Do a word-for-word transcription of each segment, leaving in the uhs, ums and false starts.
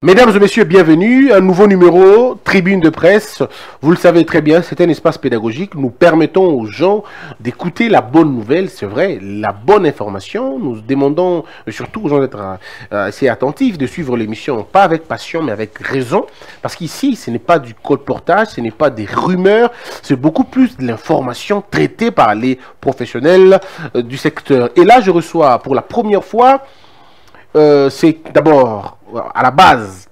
Mesdames et messieurs, bienvenue. Un nouveau numéro, Tribune de presse. Vous le savez très bien, c'est un espace pédagogique. Nous permettons aux gens d'écouter la bonne nouvelle, c'est vrai, la bonne information. Nous demandons surtout aux gens d'être assez attentifs, de suivre l'émission, pas avec passion, mais avec raison. Parce qu'ici, ce n'est pas du colportage, ce n'est pas des rumeurs, c'est beaucoup plus de l'information traitée par les professionnels du secteur. Et là, je reçois pour la première fois, euh, c'est d'abord à la base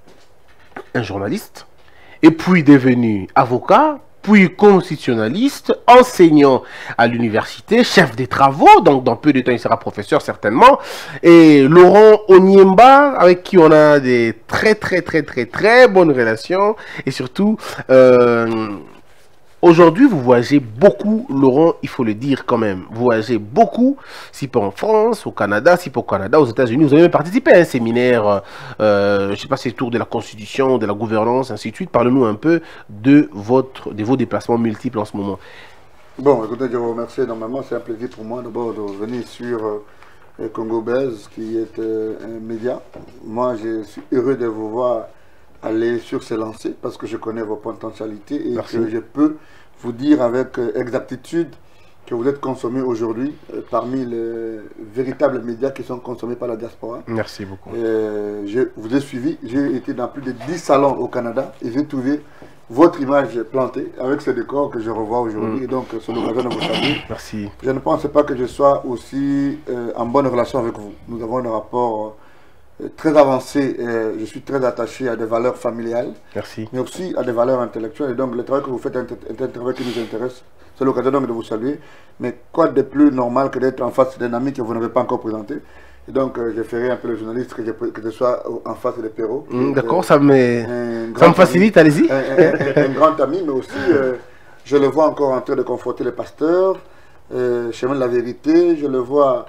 un journaliste, et puis devenu avocat, puis constitutionnaliste, enseignant à l'université, chef des travaux, donc dans peu de temps il sera professeur certainement, et Laurent Onyemba, avec qui on a des très très très très très bonnes relations, et surtout euh, aujourd'hui, vous voyagez beaucoup, Laurent, il faut le dire quand même. Vous voyagez beaucoup, si pas en France, au Canada, si pas au Canada, aux États-Unis. Vous avez même participé à un séminaire, euh, je ne sais pas, c'est autour de la Constitution, de la gouvernance, ainsi de suite. Parlez-nous un peu de, votre, de vos déplacements multiples en ce moment. Bon, écoutez, je vous remercie énormément. C'est un plaisir pour moi d'abord de venir sur euh, Congo Buzz, qui est euh, un média. Moi, je suis heureux de vous voir aller sur ces lancers parce que je connais vos potentialités et Merci. que je peux vous dire avec exactitude que vous êtes consommé aujourd'hui euh, parmi les véritables médias qui sont consommés par la diaspora. Merci beaucoup. Euh, je vous ai suivi, j'ai été dans plus de dix salons au Canada et j'ai trouvé votre image plantée avec ce décor que je revois aujourd'hui. Mm. Et donc, c'est l'occasion de vous saluer. Merci. Je ne pense pas que je sois aussi euh, en bonne relation avec vous. Nous avons un rapport euh, très avancé. Euh, je suis très attaché à des valeurs familiales. Merci. Mais aussi à des valeurs intellectuelles. Et donc, le travail que vous faites est un travail qui nous intéresse. C'est l'occasion donc de vous saluer. Mais quoi de plus normal que d'être en face d'un ami que vous n'avez pas encore présenté? Et donc, euh, je ferai un peu le journaliste que je, que je sois en face des Perrault. Mmh, D'accord, euh, ça, me... ça me facilite, allez-y. Un, un, un, un grand ami, mais aussi, euh, je le vois encore en train de conforter les pasteurs, euh, chemin de la vérité, je le vois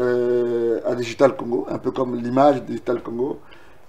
euh, à Digital Congo, un peu comme l'image Digital Congo.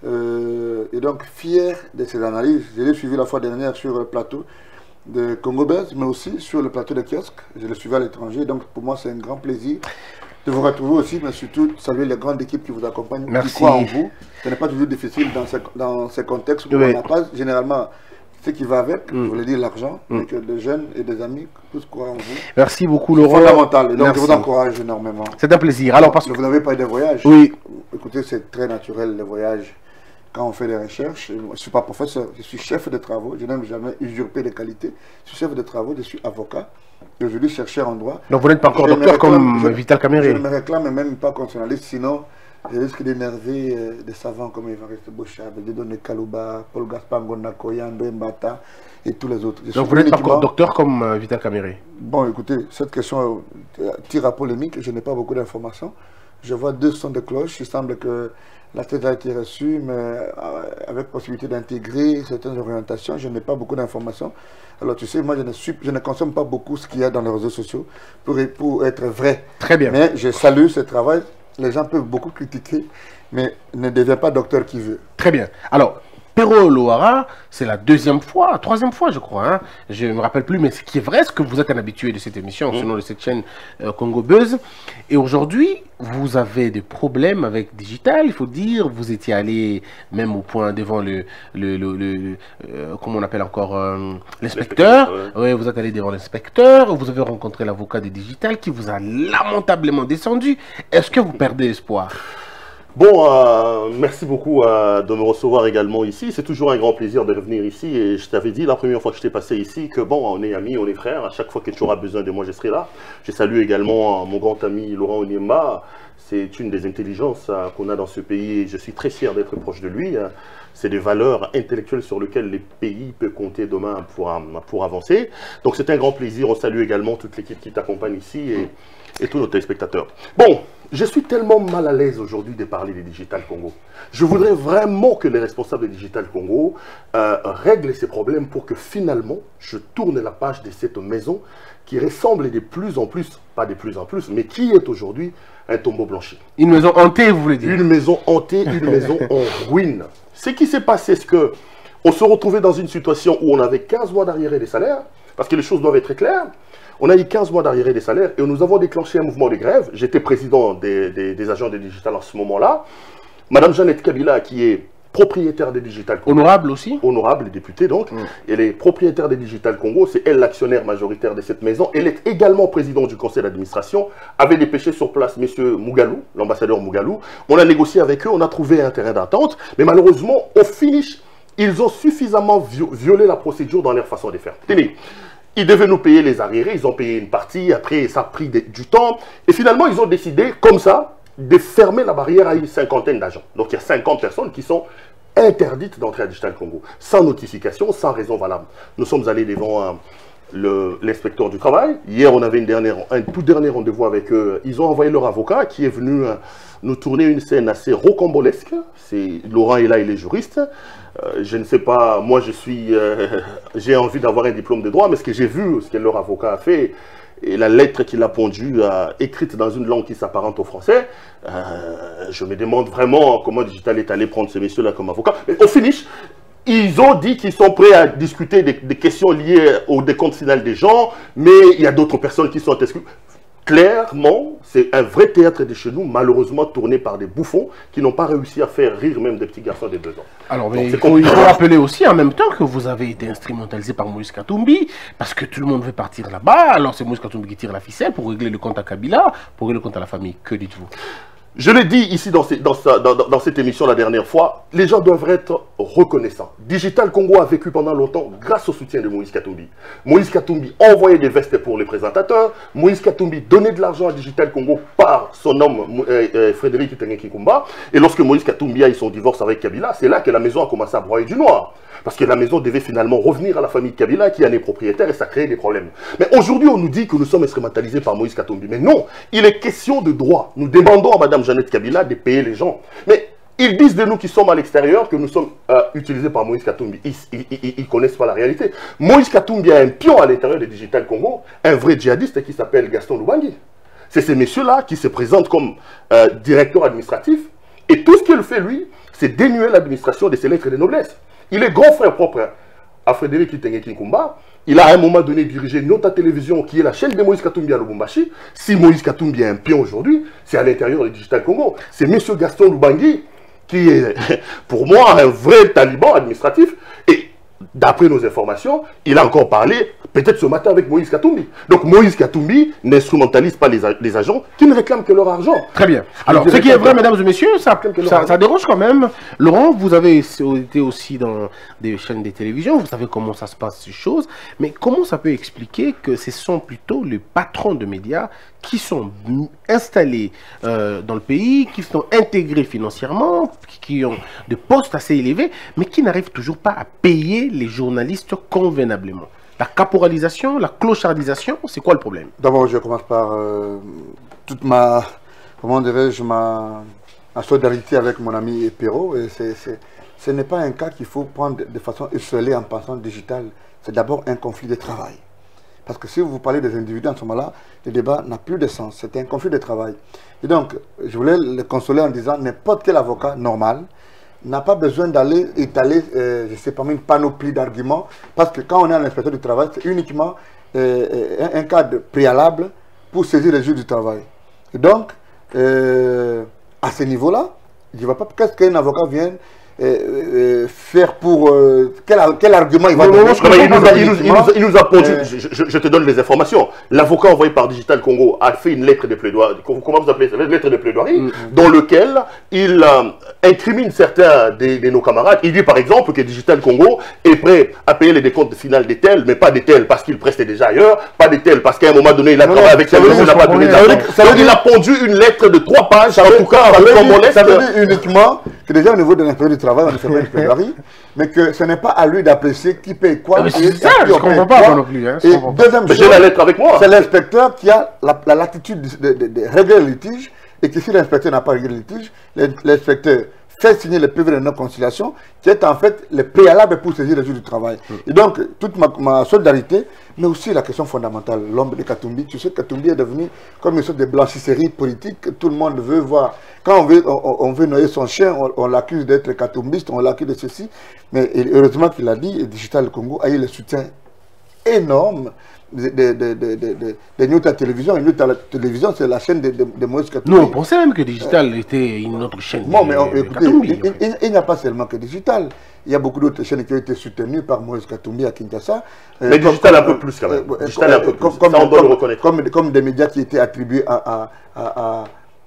Euh, et donc, fier de ces analyses. Je l'ai suivi la fois dernière sur le plateau de Congo Buzz, mais aussi sur le plateau de Kiosque. Je le suivi à l'étranger, donc pour moi, c'est un grand plaisir de vous retrouver aussi, mais surtout saluer les grandes équipes qui vous accompagnent, Merci. qui croient en vous. Ce n'est pas toujours difficile dans ces, dans ces contextes où oui. on n'a pas généralement ce qui va avec, mm. je voulais dire l'argent, mm. que des jeunes et des amis tous croient en vous. Merci beaucoup Laurent. C'est fondamental, et donc Merci. je vous encourage énormément. C'est un plaisir. Alors, parce que vous n'avez pas eu de voyage. Oui. Écoutez, c'est très naturel les voyages. Quand on fait des recherches, je ne suis pas professeur, je suis chef de travaux, je n'aime jamais usurper les qualités. Je suis chef de travaux, je suis avocat, et aujourd'hui chercheur en droit. Donc vous n'êtes pas encore je docteur réclame, comme je, Vital Kamerhe. Je ne me réclame même pas comme journaliste, sinon je risque d'énerver euh, des savants comme Évariste Bochab, Dieudonné Kalouba, Paul Gaspard Ngonakoya, André Mbata et tous les autres. Je Donc vous n'êtes pas encore docteur comme euh, Vital Kamerhe. Bon, écoutez, cette question euh, tire à polémique, je n'ai pas beaucoup d'informations. Je vois deux sons de cloche, il semble que la thèse a été reçue, mais avec possibilité d'intégrer certaines orientations. Je n'ai pas beaucoup d'informations. Alors tu sais, moi je ne, suis, je ne consomme pas beaucoup ce qu'il y a dans les réseaux sociaux pour, pour être vrai. Très bien. Mais je salue ce travail. Les gens peuvent beaucoup critiquer, mais ne devient pas docteur qui veut. Très bien. Alors, Perrault Lohara, c'est la deuxième fois, troisième fois je crois, hein. Je ne me rappelle plus, mais ce qui est vrai, c'est que vous êtes un habitué de cette émission, mmh. sinon de cette chaîne euh, Congo Buzz. Et aujourd'hui, vous avez des problèmes avec Digital, il faut dire, vous étiez allé même au point devant le, le, le, le euh, comment on appelle encore, euh, l'inspecteur. Ouais. Ouais, vous êtes allé devant l'inspecteur, vous avez rencontré l'avocat de Digital qui vous a lamentablement descendu. Est-ce que vous perdez espoir? Bon, euh, merci beaucoup euh, de me recevoir également ici. C'est toujours un grand plaisir de revenir ici. Et je t'avais dit la première fois que je t'ai passé ici que bon, on est amis, on est frères. À chaque fois que tu auras besoin de moi, je serai là. Je salue également euh, mon grand ami Laurent Onyemba. C'est une des intelligences euh, qu'on a dans ce pays et je suis très fier d'être proche de lui. Euh, C'est des valeurs intellectuelles sur lesquelles les pays peuvent compter demain pour, pour avancer. Donc c'est un grand plaisir. On salue également toute l'équipe qui t'accompagne ici et, et tous nos téléspectateurs. Bon, je suis tellement mal à l'aise aujourd'hui de parler des Digital Congo. Je voudrais vraiment que les responsables des Digital Congo euh, règlent ces problèmes pour que finalement, je tourne la page de cette maison qui ressemble de plus en plus, pas de plus en plus, mais qui est aujourd'hui un tombeau blanchi. Une maison hantée, vous voulez dire? Une maison hantée, une maison en ruine. Ce qui s'est passé, c'est que on se retrouvait dans une situation où on avait quinze mois d'arriérés des salaires, parce que les choses doivent être claires. On a eu quinze mois d'arriérés des salaires et nous avons déclenché un mouvement de grève. J'étais président des, des, des agents de Digital en ce moment-là. Madame Jeannette Kabila, qui est propriétaire des Digital Congo. Honorable aussi. Honorable, député donc. Mm. Elle est propriétaire des Digital Congo, c'est elle l'actionnaire majoritaire de cette maison. Elle est également présidente du conseil d'administration. Avait dépêché sur place M. Mougalou, l'ambassadeur Mougalou. On a négocié avec eux, on a trouvé un terrain d'entente. Mais malheureusement, au finish, ils ont suffisamment violé la procédure dans leur façon de faire. Tenez, ils devaient nous payer les arriérés, ils ont payé une partie, après ça a pris de, du temps. Et finalement, ils ont décidé, comme ça, de fermer la barrière à une cinquantaine d'agents. Donc il y a cinquante personnes qui sont interdites d'entrer à Digital Congo, sans notification, sans raison valable. Nous sommes allés devant euh, l'inspecteur du travail. Hier, on avait une dernière, un tout dernier rendez-vous avec eux. Ils ont envoyé leur avocat qui est venu euh, nous tourner une scène assez rocambolesque. Laurent est là, il est juriste. Euh, je ne sais pas, moi je suis, euh, j'ai envie d'avoir un diplôme de droit, mais ce que j'ai vu, ce que leur avocat a fait, et la lettre qu'il a pondue, euh, écrite dans une langue qui s'apparente au français, euh, je me demande vraiment comment Digital est allé prendre ces messieurs-là comme avocats. Mais au finish, ils ont dit qu'ils sont prêts à discuter des, des questions liées au décompte final des gens, mais il y a d'autres personnes qui sont exclues. Clairement, c'est un vrai théâtre de chez nous, malheureusement tourné par des bouffons qui n'ont pas réussi à faire rire même des petits garçons de deux ans. Alors, mais Donc, il, faut, il faut rappeler aussi en même temps que vous avez été instrumentalisé par Moïse Katumbi, parce que tout le monde veut partir là-bas. Alors, c'est Moïse Katumbi qui tire la ficelle pour régler le compte à Kabila, pour régler le compte à la famille. Que dites-vous? Je l'ai dit ici dans, ces, dans, sa, dans, dans cette émission la dernière fois, les gens doivent être reconnaissants. Digital Congo a vécu pendant longtemps grâce au soutien de Moïse Katumbi. Moïse Katumbi envoyait des vestes pour les présentateurs. Moïse Katumbi donnait de l'argent à Digital Congo par son homme euh, euh, Frédéric Tengekikumba. Et lorsque Moïse Katumbi a eu son divorce avec Kabila, c'est là que la maison a commencé à broyer du noir. Parce que la maison devait finalement revenir à la famille de Kabila qui en est propriétaire et ça crée des problèmes. Mais aujourd'hui, on nous dit que nous sommes instrumentalisés par Moïse Katumbi. Mais non, il est question de droit. Nous demandons à Mme Jeannette Kabila de payer les gens. Mais ils disent de nous qui sommes à l'extérieur que nous sommes euh, utilisés par Moïse Katumbi. Ils ne connaissent pas la réalité. Moïse Katumbi a un pion à l'intérieur de Digital Congo, un vrai djihadiste qui s'appelle Gaston Lubangui. C'est ces messieurs-là qui se présentent comme euh, directeur administratif. Et tout ce qu'il fait, lui, c'est dénuer l'administration de ses lettres de noblesse. Il est grand frère propre à Frédéric Tengekikumba. Il a à un moment donné dirigé notre télévision qui est la chaîne de Moïse Katumbi à Lubumbashi. Si Moïse Katumbi a un pion aujourd'hui, c'est à l'intérieur du Digital Congo. C'est M. Gaston Lubangui qui est pour moi un vrai taliban administratif. Et d'après nos informations, il a encore parlé peut-être ce matin avec Moïse Katumbi. Donc Moïse Katumbi n'instrumentalise pas les, les agents qui ne réclament que leur argent. Très bien. Alors, ce qui est vrai, mesdames et messieurs, ça, ça, ça dérange quand même. Laurent, vous avez été aussi dans des chaînes de télévision, vous savez comment ça se passe, ces choses. Mais comment ça peut expliquer que ce sont plutôt les patrons de médias qui sont installés euh, dans le pays, qui sont intégrés financièrement, qui ont des postes assez élevés, mais qui n'arrivent toujours pas à payer les journalistes convenablement? La caporalisation, la clochardisation, c'est quoi le problème? D'abord, je commence par euh, toute ma, comment dirais-je, ma, ma solidarité avec mon ami Perrault. Et c'est, c'est, ce n'est pas un cas qu'il faut prendre de, de façon isolée en pensant digital. C'est d'abord un conflit de travail. Parce que si vous parlez des individus en ce moment-là, le débat n'a plus de sens. C'est un conflit de travail. Et donc, je voulais le consoler en disant, n'importe quel avocat normal n'a pas besoin d'aller étaler, euh, je sais pas, une panoplie d'arguments, parce que quand on est à l'inspecteur du travail, c'est uniquement euh, un, un cadre préalable pour saisir les juges du travail. Et donc, euh, à ce niveau-là, je ne vois pas qu'est-ce qu'un avocat vienne euh, euh, faire pour... Euh, quel, quel argument il va donner. Il nous a, il nous, il nous, il nous a pondu, euh, je, je, je te donne les informations. L'avocat envoyé par Digital Congo a fait une lettre de plaidoirie, comment vous appelez ça, une lettre de plaidoirie, mm -hmm. dans lequel il euh, incrimine certains de, de nos camarades. Il dit par exemple que Digital Congo est prêt à payer les décomptes finales des tels, mais pas des tels parce qu'il prestait déjà ailleurs, pas des tels parce qu'à un moment donné il a non, travaillé avec ça, il n'a pas donné d'argent. Donc il a pondu une lettre de trois pages, en tout cas, ça veut dire, ça veut dire uniquement que déjà au niveau de l'inspecteur du travail, on ne fait pas une plaidoirie, mais que ce n'est pas à lui d'apprécier qui paye quoi. Mais c'est ça, je ne comprends pas moi non plus. Hein, et deuxième chose, j'ai la lettre avec moi. C'est l'inspecteur qui a la, la latitude de, de, de régler le litige, et que si l'inspecteur n'a pas réglé le litige, l'inspecteur fait signer le P V de non-conciliation, qui est en fait le préalable pour saisir le juge du travail. Mm. Et donc, toute ma, ma solidarité, mais aussi la question fondamentale, l'homme de Katumbi. Tu sais que Katumbi est devenu comme une sorte de blanchisserie politique que tout le monde veut voir. Quand on veut, on, on veut noyer son chien, on, on l'accuse d'être katumbiste, on l'accuse de ceci. Mais heureusement qu'il a dit, et Digital Congo a eu le soutien énorme de, de, de, de, de, de New Télévision. New Télévision, c'est la chaîne de, de, de Moïse Katumbi. Nous, on pensait même que Digital euh, était une autre chaîne. Bon, mais on, de, écoutez, Katumbi, il, il, il, il n'y a pas seulement que Digital. Il y a beaucoup d'autres chaînes qui ont été soutenues par Moïse Katumbi à Kinshasa. Mais euh, Digital comme, un peu plus quand même. Euh, Digital un peu plus. Comme, Ça, on doit comme, le reconnaître. Comme, comme des médias qui étaient attribués à, à, à, à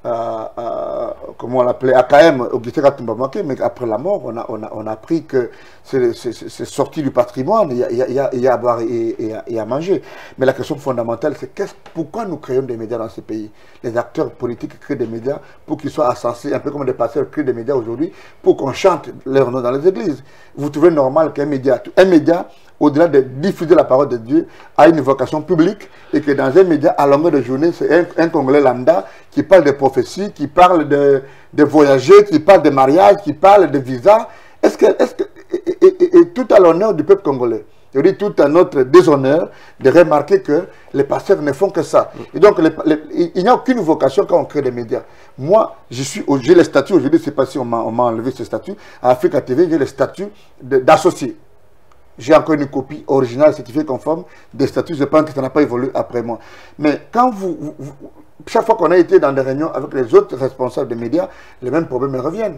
À, à, comment on l'appelait, A K M, Augustin Katumba Maké, mais après la mort, on a, on a, on a appris que c'est sorti du patrimoine, il y a, il y a, il y a à boire et, et, à, et à manger. Mais la question fondamentale, c'est pourquoi nous créons des médias dans ce pays? Les acteurs politiques créent des médias pour qu'ils soient ascensés, un peu comme des pasteurs créent des médias aujourd'hui, pour qu'on chante leur nom dans les églises. Vous trouvez normal qu'un média, un média, au-delà de diffuser la parole de Dieu, a une vocation publique et que dans un média, à longueur de journée, c'est un, un Congolais lambda qui parle de prophéties, qui parle de, de voyager, qui parle de mariage, qui parle de visa. Est-ce que, est-ce que, et, et, et, et tout à l'honneur du peuple congolais, je dis tout à notre déshonneur de remarquer que les pasteurs ne font que ça. Et donc, les, les, il n'y a aucune vocation quand on crée des médias. Moi, je suis, j'ai le statut, aujourd'hui, je ne sais pas si on m'a enlevé ce statut, à Africa T V, j'ai le statut d'associé. J'ai encore une copie originale certifiée conforme des statuts. Je pense que ça n'a pas évolué après moi. Mais quand vous, vous, vous chaque fois qu'on a été dans des réunions avec les autres responsables des médias, les mêmes problèmes reviennent.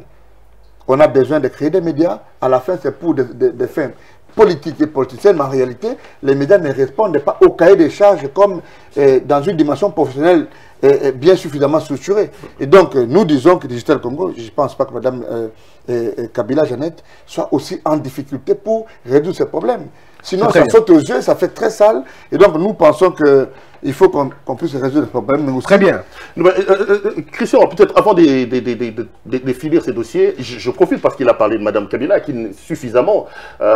On a besoin de créer des médias. À la fin, c'est pour des, des, des fins politiques et politiciennes. Mais en réalité, les médias ne répondent pas au cahier des charges comme euh, dans une dimension professionnelle euh, bien suffisamment structurée. Et donc, euh, nous disons que Digital Congo, je ne pense pas que Mme euh, euh, Kabila Jeannette soit aussi en difficulté pour résoudre ces problèmes. Sinon, ça bien. saute aux yeux, ça fait très sale. Et donc, nous pensons que il faut qu'on qu'on puisse résoudre le problème. Mais aussi... Très bien. Euh, euh, Christian, peut-être avant de, de, de, de, de, de finir ces dossiers, je, je profite parce qu'il a parlé de Mme Kabila, qui suffisamment,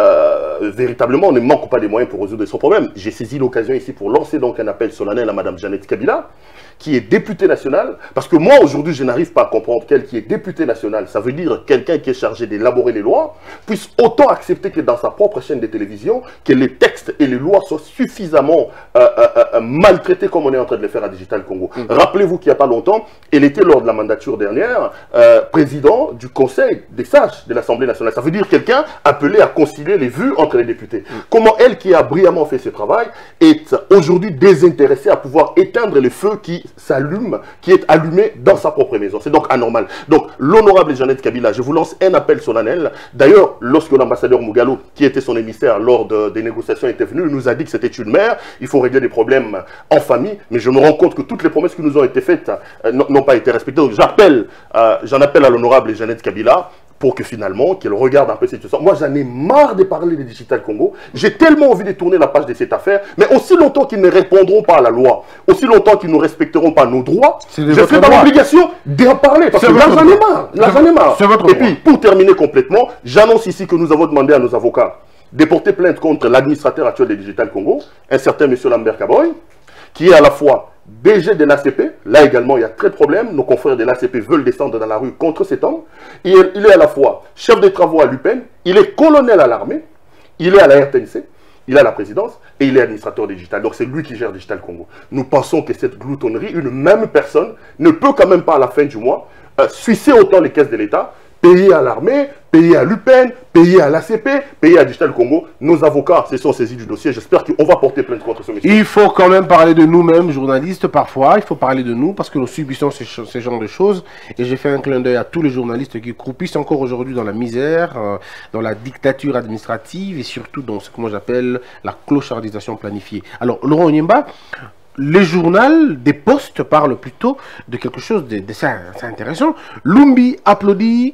euh, véritablement, ne manque pas des moyens pour résoudre son problème. J'ai saisi l'occasion ici pour lancer donc un appel solennel à Mme Jeannette Kabila, qui est députée nationale, parce que moi, aujourd'hui, je n'arrive pas à comprendre qu'elle qui est députée nationale, ça veut dire quelqu'un qui est chargé d'élaborer les lois, puisse autant accepter que dans sa propre chaîne de télévision, que les textes et les lois soient suffisamment euh, euh, euh, maltraités comme on est en train de le faire à Digital Congo. Mmh. Rappelez-vous qu'il n'y a pas longtemps, elle était lors de la mandature dernière, euh, président du Conseil des sages de l'Assemblée nationale. Ça veut dire quelqu'un appelé à concilier les vues entre les députés. Mmh. Comment elle, qui a brillamment fait ce travail, est aujourd'hui désintéressée à pouvoir éteindre les feux qui s'allume, qui est allumé dans sa propre maison. C'est donc anormal. Donc, l'honorable Jeannette Kabila, je vous lance un appel solennel. D'ailleurs, lorsque l'ambassadeur Mugalo, qui était son émissaire lors de, des négociations, était venu, il nous a dit que c'était une mère, il faut régler des problèmes en famille, mais je me rends compte que toutes les promesses qui nous ont été faites euh, n'ont pas été respectées. Donc, j'appelle, euh, j'en appelle à l'honorable Jeannette Kabila, pour que finalement, qu'elle regarde un peu cette situation. Moi, j'en ai marre de parler de Digital Congo. J'ai tellement envie de tourner la page de cette affaire, mais aussi longtemps qu'ils ne répondront pas à la loi, aussi longtemps qu'ils ne respecteront pas nos droits, je serai dans l'obligation d'en parler, parce que là, j'en ai marre. Là, j'en ai marre. Et puis, pour terminer complètement, j'annonce ici que nous avons demandé à nos avocats de porter plainte contre l'administrateur actuel de Digital Congo, un certain M. Lambert Kaboy, qui est à la fois D G de l'A C P, là également il y a très de problèmes, nos confrères de l'A C P veulent descendre dans la rue contre cet homme. Il est, il est à la fois chef de travaux à l'U P E N, il est colonel à l'armée, il est à la R T N C, il est à la présidence et il est administrateur digital. Donc c'est lui qui gère Digital Congo. Nous pensons que cette gloutonnerie, une même personne ne peut quand même pas à la fin du mois euh, sucer autant les caisses de l'État, payer à l'armée, payer à l'U P E N, payer à l'A C P, payer à Digital Congo. Nos avocats se sont saisis du dossier. J'espère qu'on va porter plainte contre ce monsieur. Il faut quand même parler de nous-mêmes, journalistes, parfois. Il faut parler de nous parce que nous subissons ces, ces genres de choses. Et j'ai fait un clin d'œil à tous les journalistes qui croupissent encore aujourd'hui dans la misère, euh, dans la dictature administrative et surtout dans ce que moi j'appelle la clochardisation planifiée. Alors, Laurent Onyemba, les journaux des postes parlent plutôt de quelque chose de, de ça, c'est intéressant. Lumbi applaudit,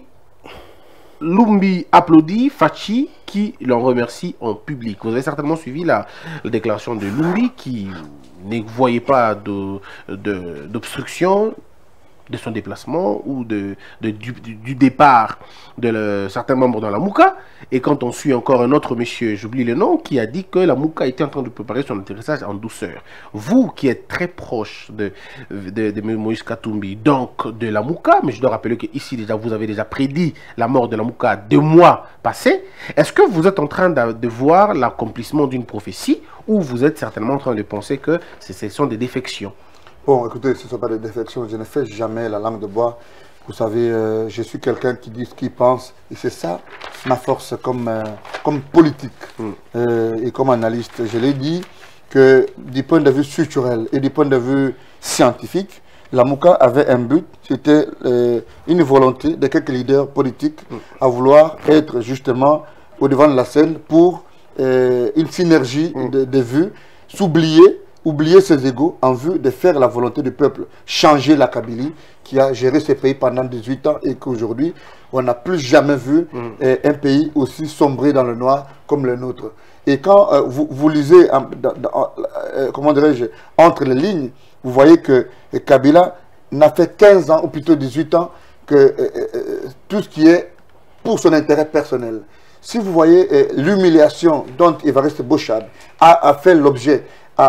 Lumbi applaudit Fachi qui l'en remercie en public. Vous avez certainement suivi la, la déclaration de Lumbi qui ne voyait pas d'obstruction de, de, de son déplacement ou de, de, du, du départ de le, certains membres dans la Mouka. Et quand on suit encore un autre monsieur, j'oublie le nom, qui a dit que la Mouka était en train de préparer son atterrissage en douceur. Vous qui êtes très proche de, de, de Moïse Katumbi, donc de la Mouka, mais je dois rappeler que ici déjà vous avez déjà prédit la mort de la Mouka deux mois passés, est-ce que vous êtes en train de, de voir l'accomplissement d'une prophétie ou vous êtes certainement en train de penser que ce sont des défections? Bon, écoutez, ce ne sont pas des défections. Je ne fais jamais la langue de bois. Vous savez, euh, je suis quelqu'un qui dit ce qu'il pense. Et c'est ça ma force comme, euh, comme politique. Mm. Euh, et comme analyste, je l'ai dit, que du point de vue structurel et du point de vue scientifique, la Mouka avait un but, c'était euh, une volonté de quelques leaders politiques à vouloir être justement au devant de la scène pour euh, une synergie de, de vues, s'oublier, oublier ses égos en vue de faire la volonté du peuple, changer la Kabylie qui a géré ce pays pendant dix-huit ans et qu'aujourd'hui, on n'a plus jamais vu mm. euh, un pays aussi sombré dans le noir comme le nôtre. Et quand euh, vous, vous lisez, euh, dans, dans, euh, comment dirais-je, entre les lignes, vous voyez que euh, Kabila n'a fait quinze ans, ou plutôt dix-huit ans, que euh, euh, tout ce qui est pour son intérêt personnel. Si vous voyez euh, l'humiliation dont Évariste Bochab a, a fait l'objet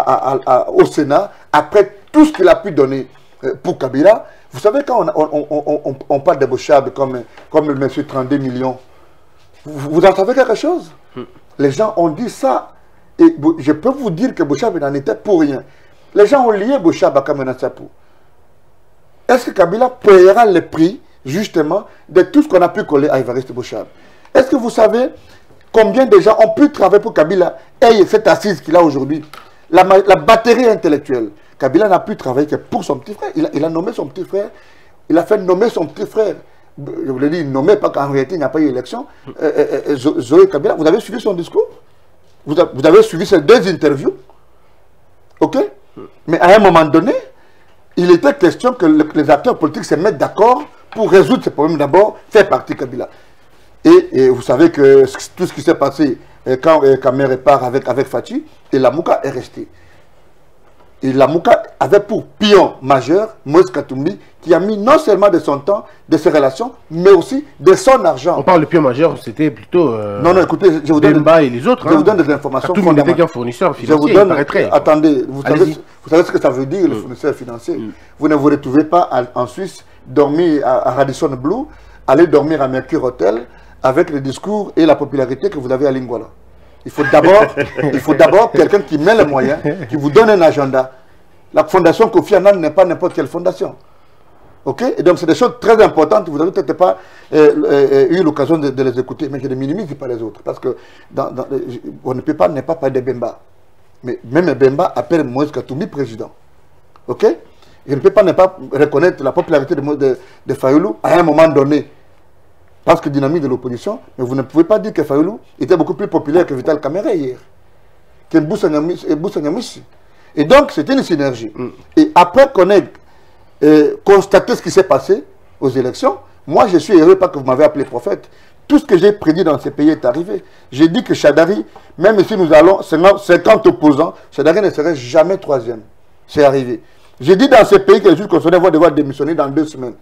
au Sénat, après tout ce qu'il a pu donner euh, pour Kabila, vous savez, quand on, on, on, on, on parle de Bochab comme, comme le monsieur trente-deux millions, vous, vous en savez quelque chose? hmm. Les gens ont dit ça, et je peux vous dire que Bochab n'en était pour rien. Les gens ont lié Bochab à Kamena Sapou. Est-ce que Kabila payera le prix, justement, de tout ce qu'on a pu coller à Évariste Bochab? Est-ce que vous savez combien de gens ont pu travailler pour Kabila et cette assise qu'il a aujourd'hui? La, la batterie intellectuelle. Kabila n'a pu travailler que pour son petit frère. Il a, il a nommé son petit frère. Il a fait nommer son petit frère. Je vous l'ai dit, nommé, pas qu'en réalité il n'y a pas eu élection. Euh, euh, Zoé Kabila, vous avez suivi son discours? Vous, a, vous avez suivi ces deux interviews? Ok? Mais à un moment donné, il était question que le, les acteurs politiques se mettent d'accord pour résoudre ces problèmes. D'abord, faire partie Kabila. Et, et vous savez que tout ce qui s'est passé quand Kamer part avec, avec Fachi, et la Mouka est restée. Et la Mouka avait pour pion majeur Moïse Katumbi, qui a mis non seulement de son temps, de ses relations, mais aussi de son argent. On parle de pion majeur, c'était plutôt euh, non, non, écoutez, je vous donne, Bemba et les autres. Je hein. vous donne des informations Katumbi n'était qu'un fournisseur financier, je vous donne, il paraîtrait. Attendez, vous savez, vous savez ce que ça veut dire, le fournisseur financier. Mm. Vous ne vous retrouvez pas à, en Suisse, dormir à, à Radisson Blu, aller dormir à Mercure Hotel, avec le discours et la popularité que vous avez à Lingwala. Il faut d'abord il faut d'abord quelqu'un qui met les moyens, qui vous donne un agenda. La fondation Kofi Annan n'est pas n'importe quelle fondation. Ok? Et donc c'est des choses très importantes. Vous n'avez peut-être pas euh, euh, eu l'occasion de, de les écouter, mais je ne minimise pas les autres. Parce que dans, dans, on ne peut pas ne pas parler de Bemba. Mais même Bemba appelle Moïse Katumbi président. Ok? Je ne peux pas ne pas reconnaître la popularité de, de, de Fayoulou à un moment donné. Parce que dynamique de l'opposition, mais vous ne pouvez pas dire que Fayoulou était beaucoup plus populaire que Vital Kamerhe hier, que Boussangamissi. Et donc, c'était une synergie. Mm. Et après qu'on ait euh, constaté ce qui s'est passé aux élections, moi, je suis heureux, pas que vous m'avez appelé prophète. Tout ce que j'ai prédit dans ces pays est arrivé. J'ai dit que Chadari, même si nous allons cinquante opposants, Chadari ne serait jamais troisième. C'est arrivé. J'ai dit dans ces pays que les juges constitutionnels vont devoir démissionner dans deux semaines.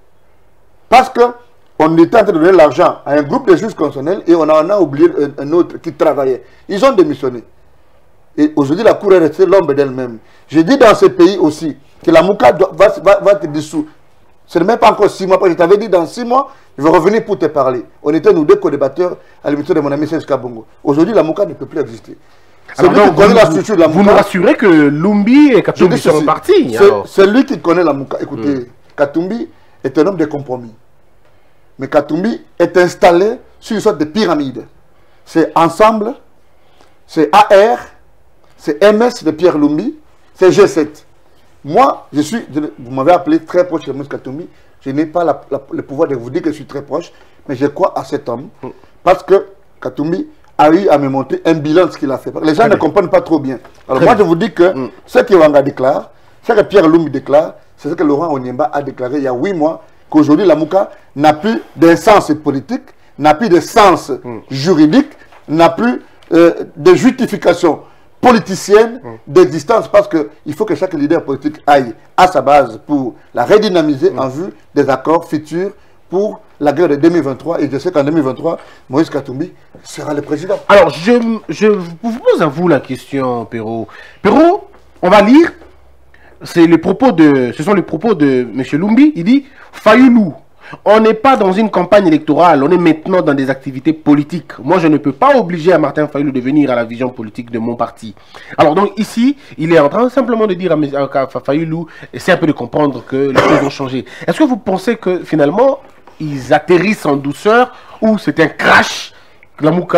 Parce que on était en train de donner l'argent à un groupe de juges constitutionnels et on en a oublié un, un autre qui travaillait. Ils ont démissionné. Et aujourd'hui, la Cour est restée l'ombre d'elle-même. J'ai dit dans ce pays aussi que la Mouka doit, va, va, va te dissoudre. Ce n'est même pas encore six mois. Parce que je t'avais dit dans six mois, je vais revenir pour te parler. On était nous deux co-débatteurs à l'émission de mon ami Serge Kabongo. Aujourd'hui, la Mouka ne peut plus exister. Alors donc, vous, la structure de la Mouka, vous nous rassurez que Lumbi et Katumbi sont partis. C'est lui qui connaît la Mouka. Écoutez, hmm. Katumbi est un homme de compromis. Mais Katumbi est installé sur une sorte de pyramide. C'est Ensemble, c'est A R, c'est M S de Pierre Lumbi, c'est G sept. Moi, je suis, vous m'avez appelé très proche de Moïse Katumbi, je n'ai pas la, la, le pouvoir de vous dire que je suis très proche, mais je crois à cet homme, parce que Katumbi a eu à me montrer un bilan de ce qu'il a fait. Les gens très ne bien. comprennent pas trop bien. Alors très moi, bien. je vous dis que mm. ce que Wanga déclare, ce que Pierre Lumbi déclare, c'est ce que Laurent Onyemba a déclaré il y a huit mois, qu'aujourd'hui la Mouka n'a plus de sens politique, n'a plus de sens mm. juridique, n'a plus euh, de justification politicienne mm. d'existence, parce qu'il faut que chaque leader politique aille à sa base pour la redynamiser mm. en vue des accords futurs pour la guerre de deux mille vingt-trois. Et je sais qu'en deux mille vingt-trois, Moïse Katumbi sera le président. Alors, je, je vous pose à vous la question, Perrault. Perrault, on va lire. C'est les propos de, ce sont les propos de M. Lumbi. Il dit « Fayoulou, on n'est pas dans une campagne électorale, on est maintenant dans des activités politiques. Moi, je ne peux pas obliger à Martin Fayoulou de venir à la vision politique de mon parti. » Alors donc ici, il est en train simplement de dire à, à Fayoulou, essaie un peu de comprendre que les choses ont changé. Est-ce que vous pensez que finalement, ils atterrissent en douceur ou c'est un crash, la Mouka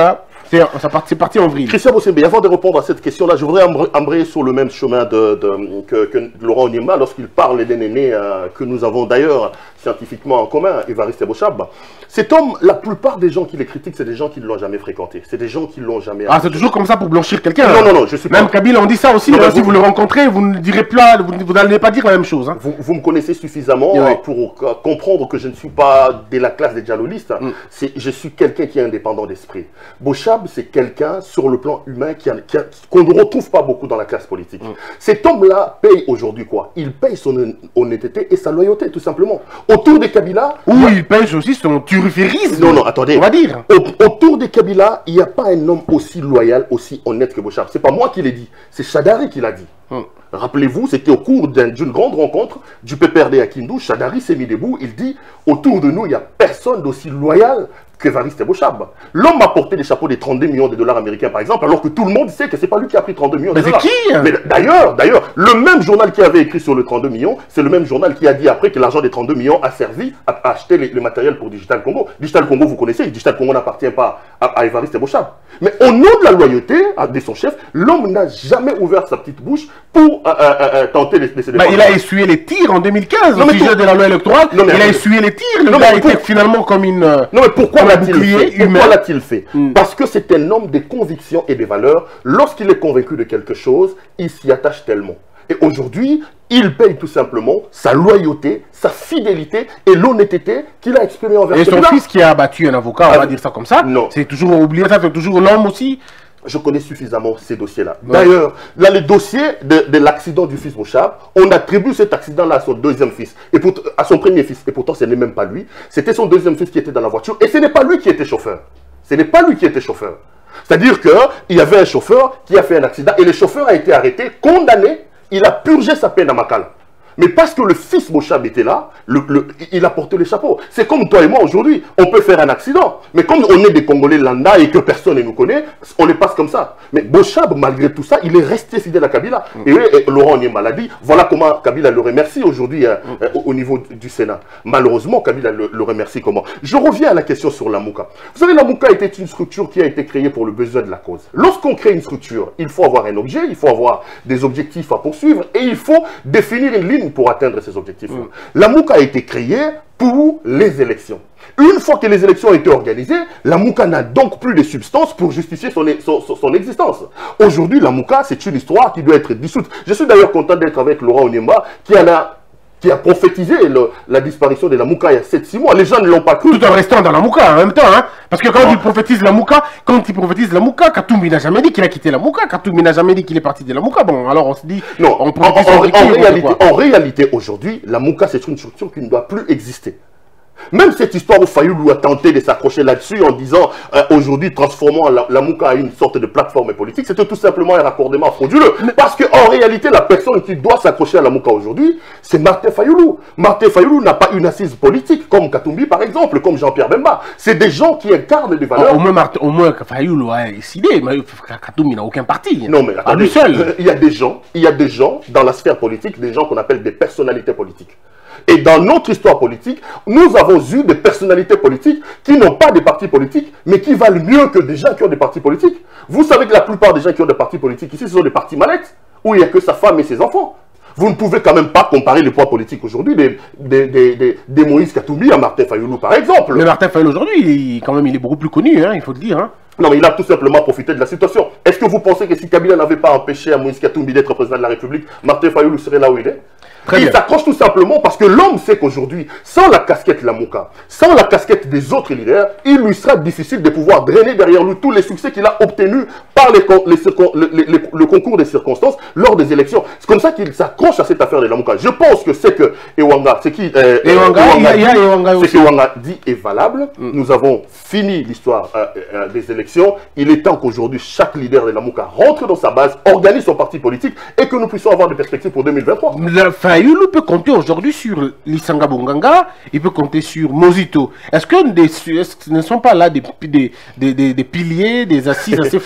C'est parti en vrille. Christian Bossembe, avant de répondre à cette question-là, je voudrais embrayer sur le même chemin de, de, que, que Laurent Onyema lorsqu'il parle des nénés euh, que nous avons d'ailleurs scientifiquement en commun, Évariste Bochab. Cet homme, la plupart des gens qui les critiquent, c'est des gens qui ne l'ont jamais fréquenté. C'est des gens qui ne l'ont jamais... Ah, c'est toujours comme ça pour blanchir quelqu'un. Non, non, non, je suis Même pas... Kabila, on dit ça aussi. Non, hein, vous... Si vous le rencontrez, vous ne direz pas, vous n'allez pas dire la même chose. Hein. Vous, vous me connaissez suffisamment oui. pour euh, comprendre que je ne suis pas de la classe des dialolistes. Mm. Je suis quelqu'un qui est indépendant d'esprit. Bochab, c'est quelqu'un sur le plan humain qui a, qui a, qu'on ne retrouve pas beaucoup dans la classe politique. Mm. Cet homme-là paye aujourd'hui quoi? Il paye son honnêteté et sa loyauté, tout simplement. Autour des Kabila... Ou il paye aussi son turiférisme. Non, non, attendez. On va dire. Au, autour des Kabila, il n'y a pas un homme aussi loyal, aussi honnête que Bochab. C'est pas moi qui l'ai dit, c'est Chadari qui l'a dit. Mm. Rappelez-vous, c'était au cours d'une grande rencontre du P P R D à Kindu. Chadari s'est mis debout, il dit « Autour de nous, il n'y a personne d'aussi loyal qu'Évariste Bochab. » L'homme a porté des chapeaux de trente-deux millions de dollars américains, par exemple, alors que tout le monde sait que ce n'est pas lui qui a pris trente-deux millions de dollars. Mais c'est qui? Mais d'ailleurs, d'ailleurs, le même journal qui avait écrit sur le trente-deux millions, c'est le même journal qui a dit après que l'argent des trente-deux millions a servi à, à acheter les, le matériel pour Digital Congo. Digital Congo, vous connaissez, Digital Congo n'appartient pas à, à Évariste Bochab. Mais au nom de la loyauté de son chef, l'homme n'a jamais ouvert sa petite bouche pour euh, euh, euh, tenter de, de se bah, il a essuyé les tirs en deux mille quinze non, au sujet tout... de la loi électorale. Non, il a essuyé les tirs. Le non, gars était finalement comme une. Non, mais pourquoi l'a-t-il fait, pourquoi l'a-t-il fait mm. Parce que c'est un homme de convictions et des valeurs. Lorsqu'il est convaincu de quelque chose, il s'y attache tellement. Et aujourd'hui, il paye tout simplement sa loyauté, sa fidélité et l'honnêteté qu'il a exprimée envers Et son fils qui a abattu un avocat, on ah, va dire ça comme ça. Non. C'est toujours oublié, ça c'est toujours l'homme aussi. Je connais suffisamment ces dossiers-là. Ouais. D'ailleurs, là, le dossier de, de l'accident du fils Bochab, on attribue cet accident-là à son deuxième fils, et pour, à son premier fils. Et pourtant, ce n'est même pas lui. C'était son deuxième fils qui était dans la voiture. Et ce n'est pas lui qui était chauffeur. Ce n'est pas lui qui était chauffeur. C'est-à-dire qu'il y avait un chauffeur qui a fait un accident, et le chauffeur a été arrêté, condamné. Il a purgé sa peine à Makala. Mais parce que le fils Bochab était là, le, le, il a porté le chapeau. C'est comme toi et moi aujourd'hui. On peut faire un accident. Mais comme on est des Congolais lambda et que personne ne nous connaît, on les passe comme ça. Mais Bochab, malgré tout ça, il est resté fidèle à Kabila. Mm. Et, et, et Laurent Onyema l'a dit. Voilà comment Kabila le remercie aujourd'hui euh, mm. euh, au, au niveau du Sénat. Malheureusement, Kabila le, le remercie comment? Je reviens à la question sur la Mouka. Vous savez, la Mouka était une structure qui a été créée pour le besoin de la cause. Lorsqu'on crée une structure, il faut avoir un objet, il faut avoir des objectifs à poursuivre et il faut définir une ligne pour atteindre ces objectifs-là. Mm. La Mouka a été créée pour les élections. Une fois que les élections ont été organisées, la Mouka n'a donc plus de substance pour justifier son, son, son existence. Aujourd'hui, la Mouka, c'est une histoire qui doit être dissoute. Je suis d'ailleurs content d'être avec Laurent Onyema, qui en a qui a prophétisé le, la disparition de la Mouka il y a sept six mois. Les gens ne l'ont pas cru. Tout en restant dans la Mouka en même temps. Hein? Parce que quand non. il prophétise la Mouka, quand il prophétise la Mouka, Katumbi n'a jamais dit qu'il a quitté la Mouka. Katumbi n'a jamais dit qu'il est parti de la Mouka. Bon, alors on se dit... Non, on en, en, en, en réalité, en réalité aujourd'hui, la Mouka, c'est une structure qui ne doit plus exister. Même cette histoire où Fayoulou a tenté de s'accrocher là-dessus en disant euh, aujourd'hui transformons la, la Mouka en une sorte de plateforme politique, c'était tout simplement un raccordement frauduleux. Parce qu'en réalité, la personne qui doit s'accrocher à la Mouka aujourd'hui, c'est Martin Fayoulou. Martin Fayoulou n'a pas une assise politique comme Katumbi par exemple, comme Jean-Pierre Bemba. C'est des gens qui incarnent des valeurs. Au moins, Martin, au moins Fayoulou a décidé, mais Katumbi n'a aucun parti. Non mais attendez, seul. Il y a des gens, il y a des gens dans la sphère politique, des gens qu'on appelle des personnalités politiques. Et dans notre histoire politique, nous avons eu des personnalités politiques qui n'ont pas de partis politiques, mais qui valent mieux que des gens qui ont des partis politiques. Vous savez que la plupart des gens qui ont des partis politiques ici, ce sont des partis mallettes, où il n'y a que sa femme et ses enfants. Vous ne pouvez quand même pas comparer les poids politiques aujourd'hui des, des, des, des, des Moïse Katumbi à Martin Fayoulou, par exemple. Mais Martin Fayoulou, aujourd'hui, quand même, il est beaucoup plus connu, hein, il faut le dire. Hein. Non, mais il a tout simplement profité de la situation. Est-ce que vous pensez que si Kabila n'avait pas empêché à Moïse Katumbi d'être président de la République, Martin Fayoulou serait là où il est? Très il s'accroche tout simplement parce que l'homme sait qu'aujourd'hui, sans la casquette Lamouka, sans la casquette des autres leaders, il lui sera difficile de pouvoir drainer derrière lui tous les succès qu'il a obtenus par les, les, les, les, le concours des circonstances lors des élections. C'est comme ça qu'il s'accroche à cette affaire de Lamouka. Je pense que c'est que Ewanga, c'est qui euh, Ewanga, Ewanga il y a Ewanga dit, Ewanga dit est valable. Mm. Nous avons fini l'histoire euh, euh, des élections. Il est temps qu'aujourd'hui, chaque leader de Lamouka rentre dans sa base, organise son parti politique et que nous puissions avoir des perspectives pour deux mille vingt-trois. Fayoulou peut compter aujourd'hui sur Lisanga Bonganga, il peut compter sur Mozito. Est-ce que des, est-ce que ce ne sont pas là des, des, des, des, des piliers, des assises assez fortes?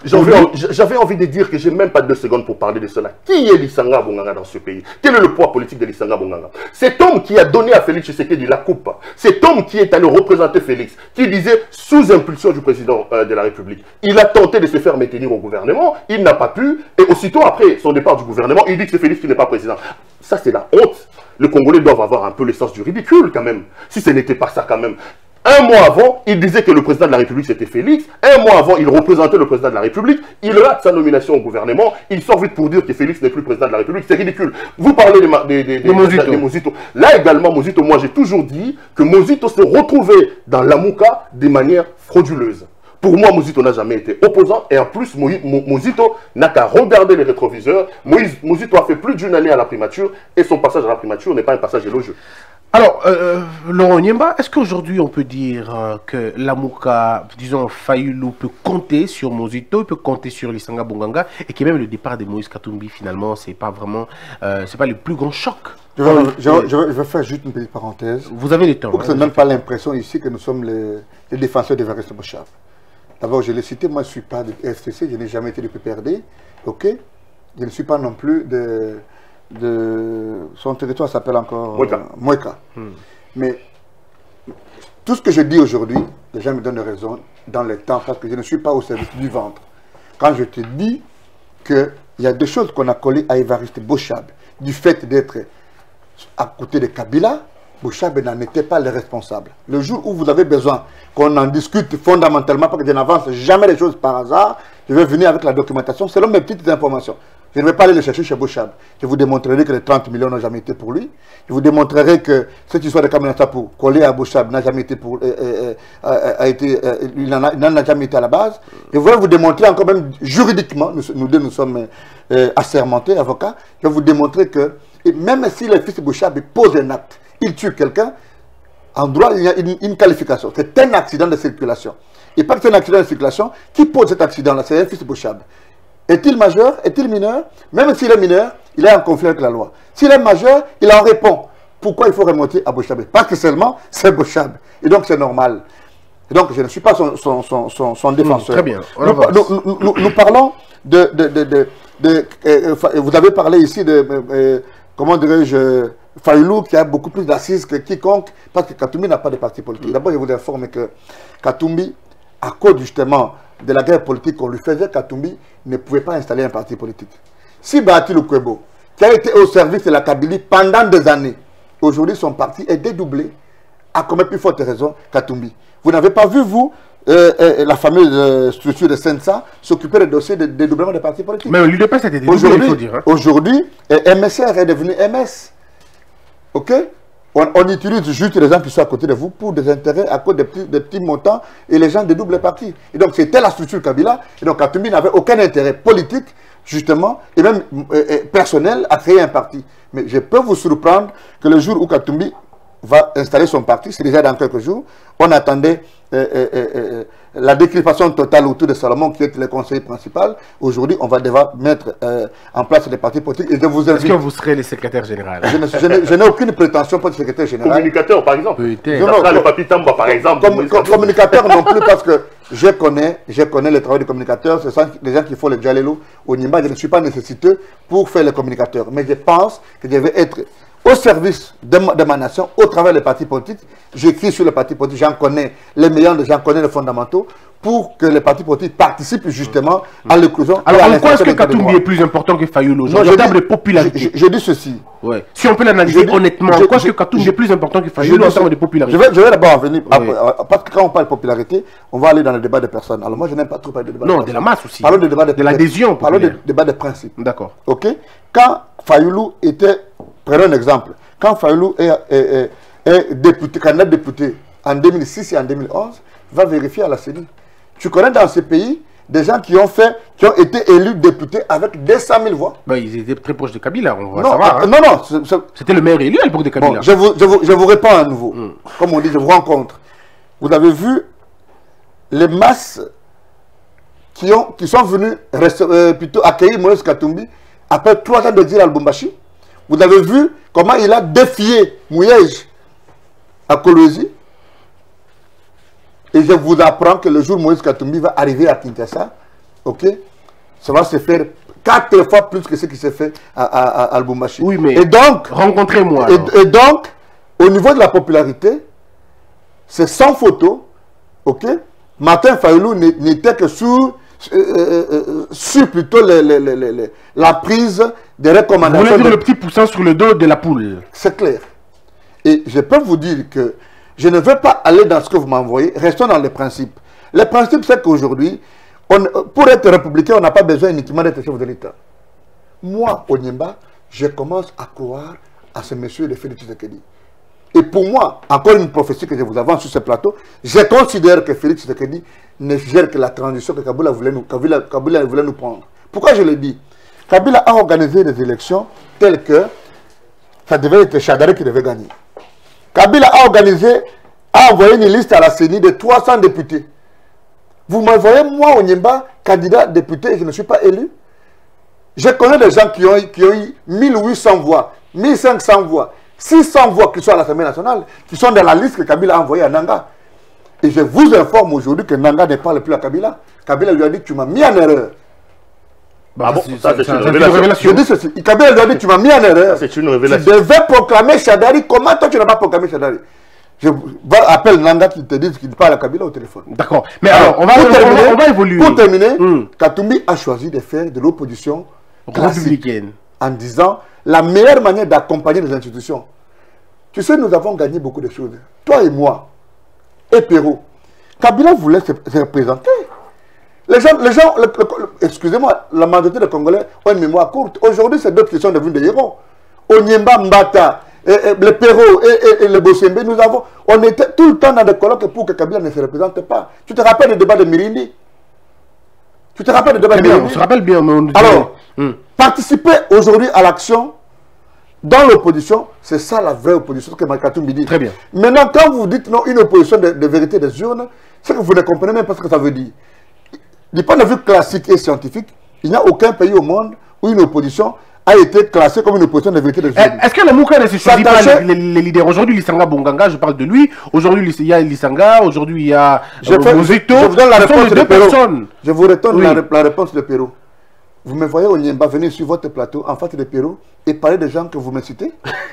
J'avais envie de dire que j'ai même pas deux secondes pour parler de cela. Qui est Lissanga Bonganga dans ce pays? Quel est le poids politique de Lissanga Bonganga? Cet homme qui a donné à Félix Tshisekedi la coupe, cet homme qui est allé représenter Félix, qui disait sous impulsion du président euh, de la République, il a tenté de se faire maintenir au gouvernement, il n'a pas pu, et aussitôt après son départ du gouvernement, il dit que c'est Félix qui n'est pas président. Ça, c'est la honte. Les Congolais doivent avoir un peu le sens du ridicule quand même, si ce n'était pas ça quand même. Un mois avant, il disait que le président de la République c'était Félix. Un mois avant, il représentait le président de la République. Il rate sa nomination au gouvernement. Il sort vite pour dire que Félix n'est plus président de la République. C'est ridicule. Vous parlez de, de, de, de, Mozito. de Mozito. Là également, Mozito, moi j'ai toujours dit que Mozito se retrouvait dans l'Amouka de manière frauduleuse. Pour moi, Mozito n'a jamais été opposant. Et en plus, Mozito n'a qu'à regarder les rétroviseurs. Moïse, Mozito a fait plus d'une année à la primature. Et son passage à la primature n'est pas un passage élogieux. Alors, euh, Laurent Nyemba, est-ce qu'aujourd'hui on peut dire euh, que l'Amouka, disons, Fayulu peut compter sur Mozito, il peut compter sur Lissanga Bonganga, et que même le départ de Moïse Katumbi, finalement, c'est pas vraiment, euh, c'est pas le plus grand choc. Je vais, je, vais, je, vais, je vais faire juste une petite parenthèse. Vous avez le temps. Pour que ça ne donne pas l'impression ici que nous sommes les, les défenseurs de Evariste Bochab. D'abord, je l'ai cité, moi je ne suis pas de F C C, je n'ai jamais été de P P R D, ok? Je ne suis pas non plus de... de son territoire s'appelle encore Mweka. Euh, Mweka. Hmm. Mais tout ce que je dis aujourd'hui, les gens me donnent raison dans le temps parce que je ne suis pas au service du ventre. Quand je te dis qu'il y a des choses qu'on a collées à Evariste Bochab, du fait d'être à côté de Kabila, Bochab n'en était pas le responsable. Le jour où vous avez besoin qu'on en discute fondamentalement, parce que je n'avance jamais les choses par hasard, je vais venir avec la documentation selon mes petites informations. Je ne vais pas aller le chercher chez Bochab. Je vous démontrerai que les trente millions n'ont jamais été pour lui. Je vous démontrerai que cette histoire de Kaminata pour coller à Bochab n'a jamais été pour... Euh, euh, euh, a été, euh, il n'en a, a jamais été à la base. Je vais vous démontrer encore même juridiquement, nous, nous deux nous sommes euh, assermentés, avocats, je vais vous démontrer que et même si le fils de Bochab pose un acte, il tue quelqu'un, en droit il y a une, une qualification. C'est un accident de circulation. Et pas que c'est un accident de circulation, qui pose cet accident-là? C'est un fils de Bochab. Est-il majeur? Est-il mineur? Même s'il est mineur, il est en conflit avec la loi. S'il est majeur, il en répond. Pourquoi il faut remonter à Bochab? Parce que seulement c'est Bochab. Et donc c'est normal. Et donc je ne suis pas son, son, son, son, son défenseur. Mmh, très bien. Nous, nous, nous, nous, nous parlons de... de, de, de, de euh, vous avez parlé ici de... Euh, comment dirais-je... Fayulu qui a beaucoup plus d'assises que quiconque, parce que Katumbi n'a pas de parti politique. D'abord, je vous informe que Katumbi, à cause justement de la guerre politique qu'on lui faisait, Katumbi ne pouvait pas installer un parti politique. Si Bahati Lukwebo, qui a été au service de la Kabylie pendant des années, aujourd'hui son parti est dédoublé, à combien plus forte raison Katumbi. Vous n'avez pas vu, vous, euh, euh, la fameuse euh, structure de Sensa s'occuper des dossiers de dédoublement des partis politiques. Mais l'U D P S a été dédoublé, il faut dire. Hein. Aujourd'hui, M S R est devenu M S. Ok? On, on utilise juste les gens qui sont à côté de vous pour des intérêts à cause des petits, des petits montants et les gens dédoublent les partis. Et donc c'était la structure Kabila. Et donc Katumbi n'avait aucun intérêt politique, justement, et même euh, personnel à créer un parti. Mais je peux vous surprendre que le jour où Katumbi va installer son parti, c'est déjà dans quelques jours, on attendait euh, euh, euh, la décryptation totale autour de Salomon qui est le conseiller principal. Aujourd'hui, on va devoir mettre euh, en place des partis politiques et je vous invite... Est-ce que vous serez le secrétaire général? Je n'ai aucune prétention pour être secrétaire général. Communicateur, par exemple. Peut-être. Le papier Tamba, par exemple. Comme, comme, communicateur non plus, parce que je connais, je connais le travail du communicateur. Ce sont les gens qui font le Djalelo au Nimba. Je ne suis pas nécessiteux pour faire le communicateur. Mais je pense que je vais être au service de ma, de ma nation, au travers des partis politiques. J'écris sur les partis politiques, j'en connais les meilleurs, j'en connais les fondamentaux, pour que les partis politiques participent justement mmh. à l'inclusion. Alors, pourquoi est-ce que Katumbi est plus important que Fayulu aujourd'hui en termes de popularité? Je, je, je dis ceci. Ouais. Si on peut l'analyser honnêtement, pourquoi est-ce que Katumbi est plus important que Fayulu en termes de popularité? Je vais, je vais d'abord en venir, oui. Parce que quand on parle de popularité, on va aller dans le débat de personnes. Alors moi, je n'aime pas trop parler de débat non, de de la masse aussi. Parlons de débat de, de l'adhésion. Parlons de débat de principe. D'accord. Ok. Quand Fayulu était, prenons un exemple, quand Fayulu est, est, est, est député, candidat député en deux mille six et en deux mille onze, va vérifier à la C E N I. Tu connais dans ce pays des gens qui ont fait, qui ont été élus députés avec deux cent mille voix. Ben, ils étaient très proches de Kabila, on va non, savoir. Hein. Non, non. C'était le maire élu à l'époque de Kabila. Bon, je, vous, je, vous, je vous réponds à nouveau. Mm. Comme on dit, je vous rencontre. Vous avez vu les masses qui, ont, qui sont venues euh, plutôt accueillir Moïse Katumbi après trois ans de dire à Lubumbashi. Vous avez vu comment il a défié Mouyej à Kolwezi. Et je vous apprends que le jour où Moïse Katumbi va arriver à Kinshasa, ok, ça va se faire quatre fois plus que ce qui s'est fait à, à, à, à Lubumbashi. Oui, mais et donc, rencontrez-moi. Et, et donc, au niveau de la popularité, c'est sans photo, ok. Martin Fayulu n'était que sur, euh, euh, sur plutôt les, les, les, les, la prise des recommandations. Vous voulez dire de... le petit poussin sur le dos de la poule. C'est clair. Et je peux vous dire que je ne veux pas aller dans ce que vous m'envoyez, restons dans les principes. Le principe, c'est qu'aujourd'hui, pour être républicain, on n'a pas besoin uniquement d'être chef de l'État. Moi, Onyemba, je commence à croire à ce monsieur de Félix Tshisekedi. Et pour moi, encore une prophétie que je vous avance sur ce plateau, je considère que Félix Tshisekedi ne gère que la transition que Kabila voulait nous, Kabila, Kabila voulait nous prendre. Pourquoi je le dis? Kabila a organisé des élections telles que ça devait être Chadari qui devait gagner. Kabila a organisé, a envoyé une liste à la C E N I de trois cents députés. Vous m'envoyez, moi, Onyemba, candidat député, et je ne suis pas élu. Je connais des gens qui ont, qui ont eu mille huit cents voix, mille cinq cents voix, six cents voix qui sont à l'Assemblée nationale, qui sont dans la liste que Kabila a envoyée à Nanga. Et je vous informe aujourd'hui que Nanga ne parle plus à Kabila. Kabila lui a dit, tu m'as mis en erreur. Bah, ah bon, c'est, ça c'est une, une révélation. révélation. Je dis ceci, Kabila lui a dit, tu m'as mis en erreur. C'est une révélation. Tu devais proclamer Chadari. Comment toi tu n'as pas proclamé Chadari? Je appelle Nanga qui te dit qu'il parle à Kabila au téléphone. D'accord. Mais alors, alors on, va, pour on, terminer, va, on va évoluer. Pour terminer, mm. Katumbi a choisi de faire de l'opposition républicaine en disant la meilleure manière d'accompagner les institutions. Tu sais, nous avons gagné beaucoup de choses. Toi et moi, et Perrault. Kabila voulait se, se représenter. Les gens, les gens le, le, le, excusez-moi, la majorité des Congolais ont une mémoire courte. Aujourd'hui, c'est d'autres qui sont devenus des héros. Onyemba Mbata, et, et, le Perrault et, et, et le Bossembe, nous avons, on était tout le temps dans des colloques pour que Kabila ne se représente pas. Tu te rappelles des débats de Mirindi? Tu te rappelles des débats de bien, Mirindi? on se rappelle bien. Mais on Alors, hmm. participer aujourd'hui à l'action dans l'opposition, c'est ça la vraie opposition, ce que Makatumbi dit. Très bien. Maintenant, quand vous dites non, une opposition de, de vérité des urnes, c'est que vous ne comprenez même pas ce que ça veut dire. Du point de vue classique et scientifique, il n'y a aucun pays au monde où une opposition a été classée comme une opposition de vérité des urnes. Est-ce que la Mouka ne se choisit pas les, les, les leaders? Aujourd'hui, Lissanga Bonganga, je parle de lui. Aujourd'hui, il y a Lissanga. Aujourd'hui, il y a je, fais, je, je vous donne la réponse de Perrault. Je vous retourne oui. la, la réponse de Perrault. Vous me voyez Onyemba venir sur votre plateau en face de Perrault et parler des gens que vous me citez.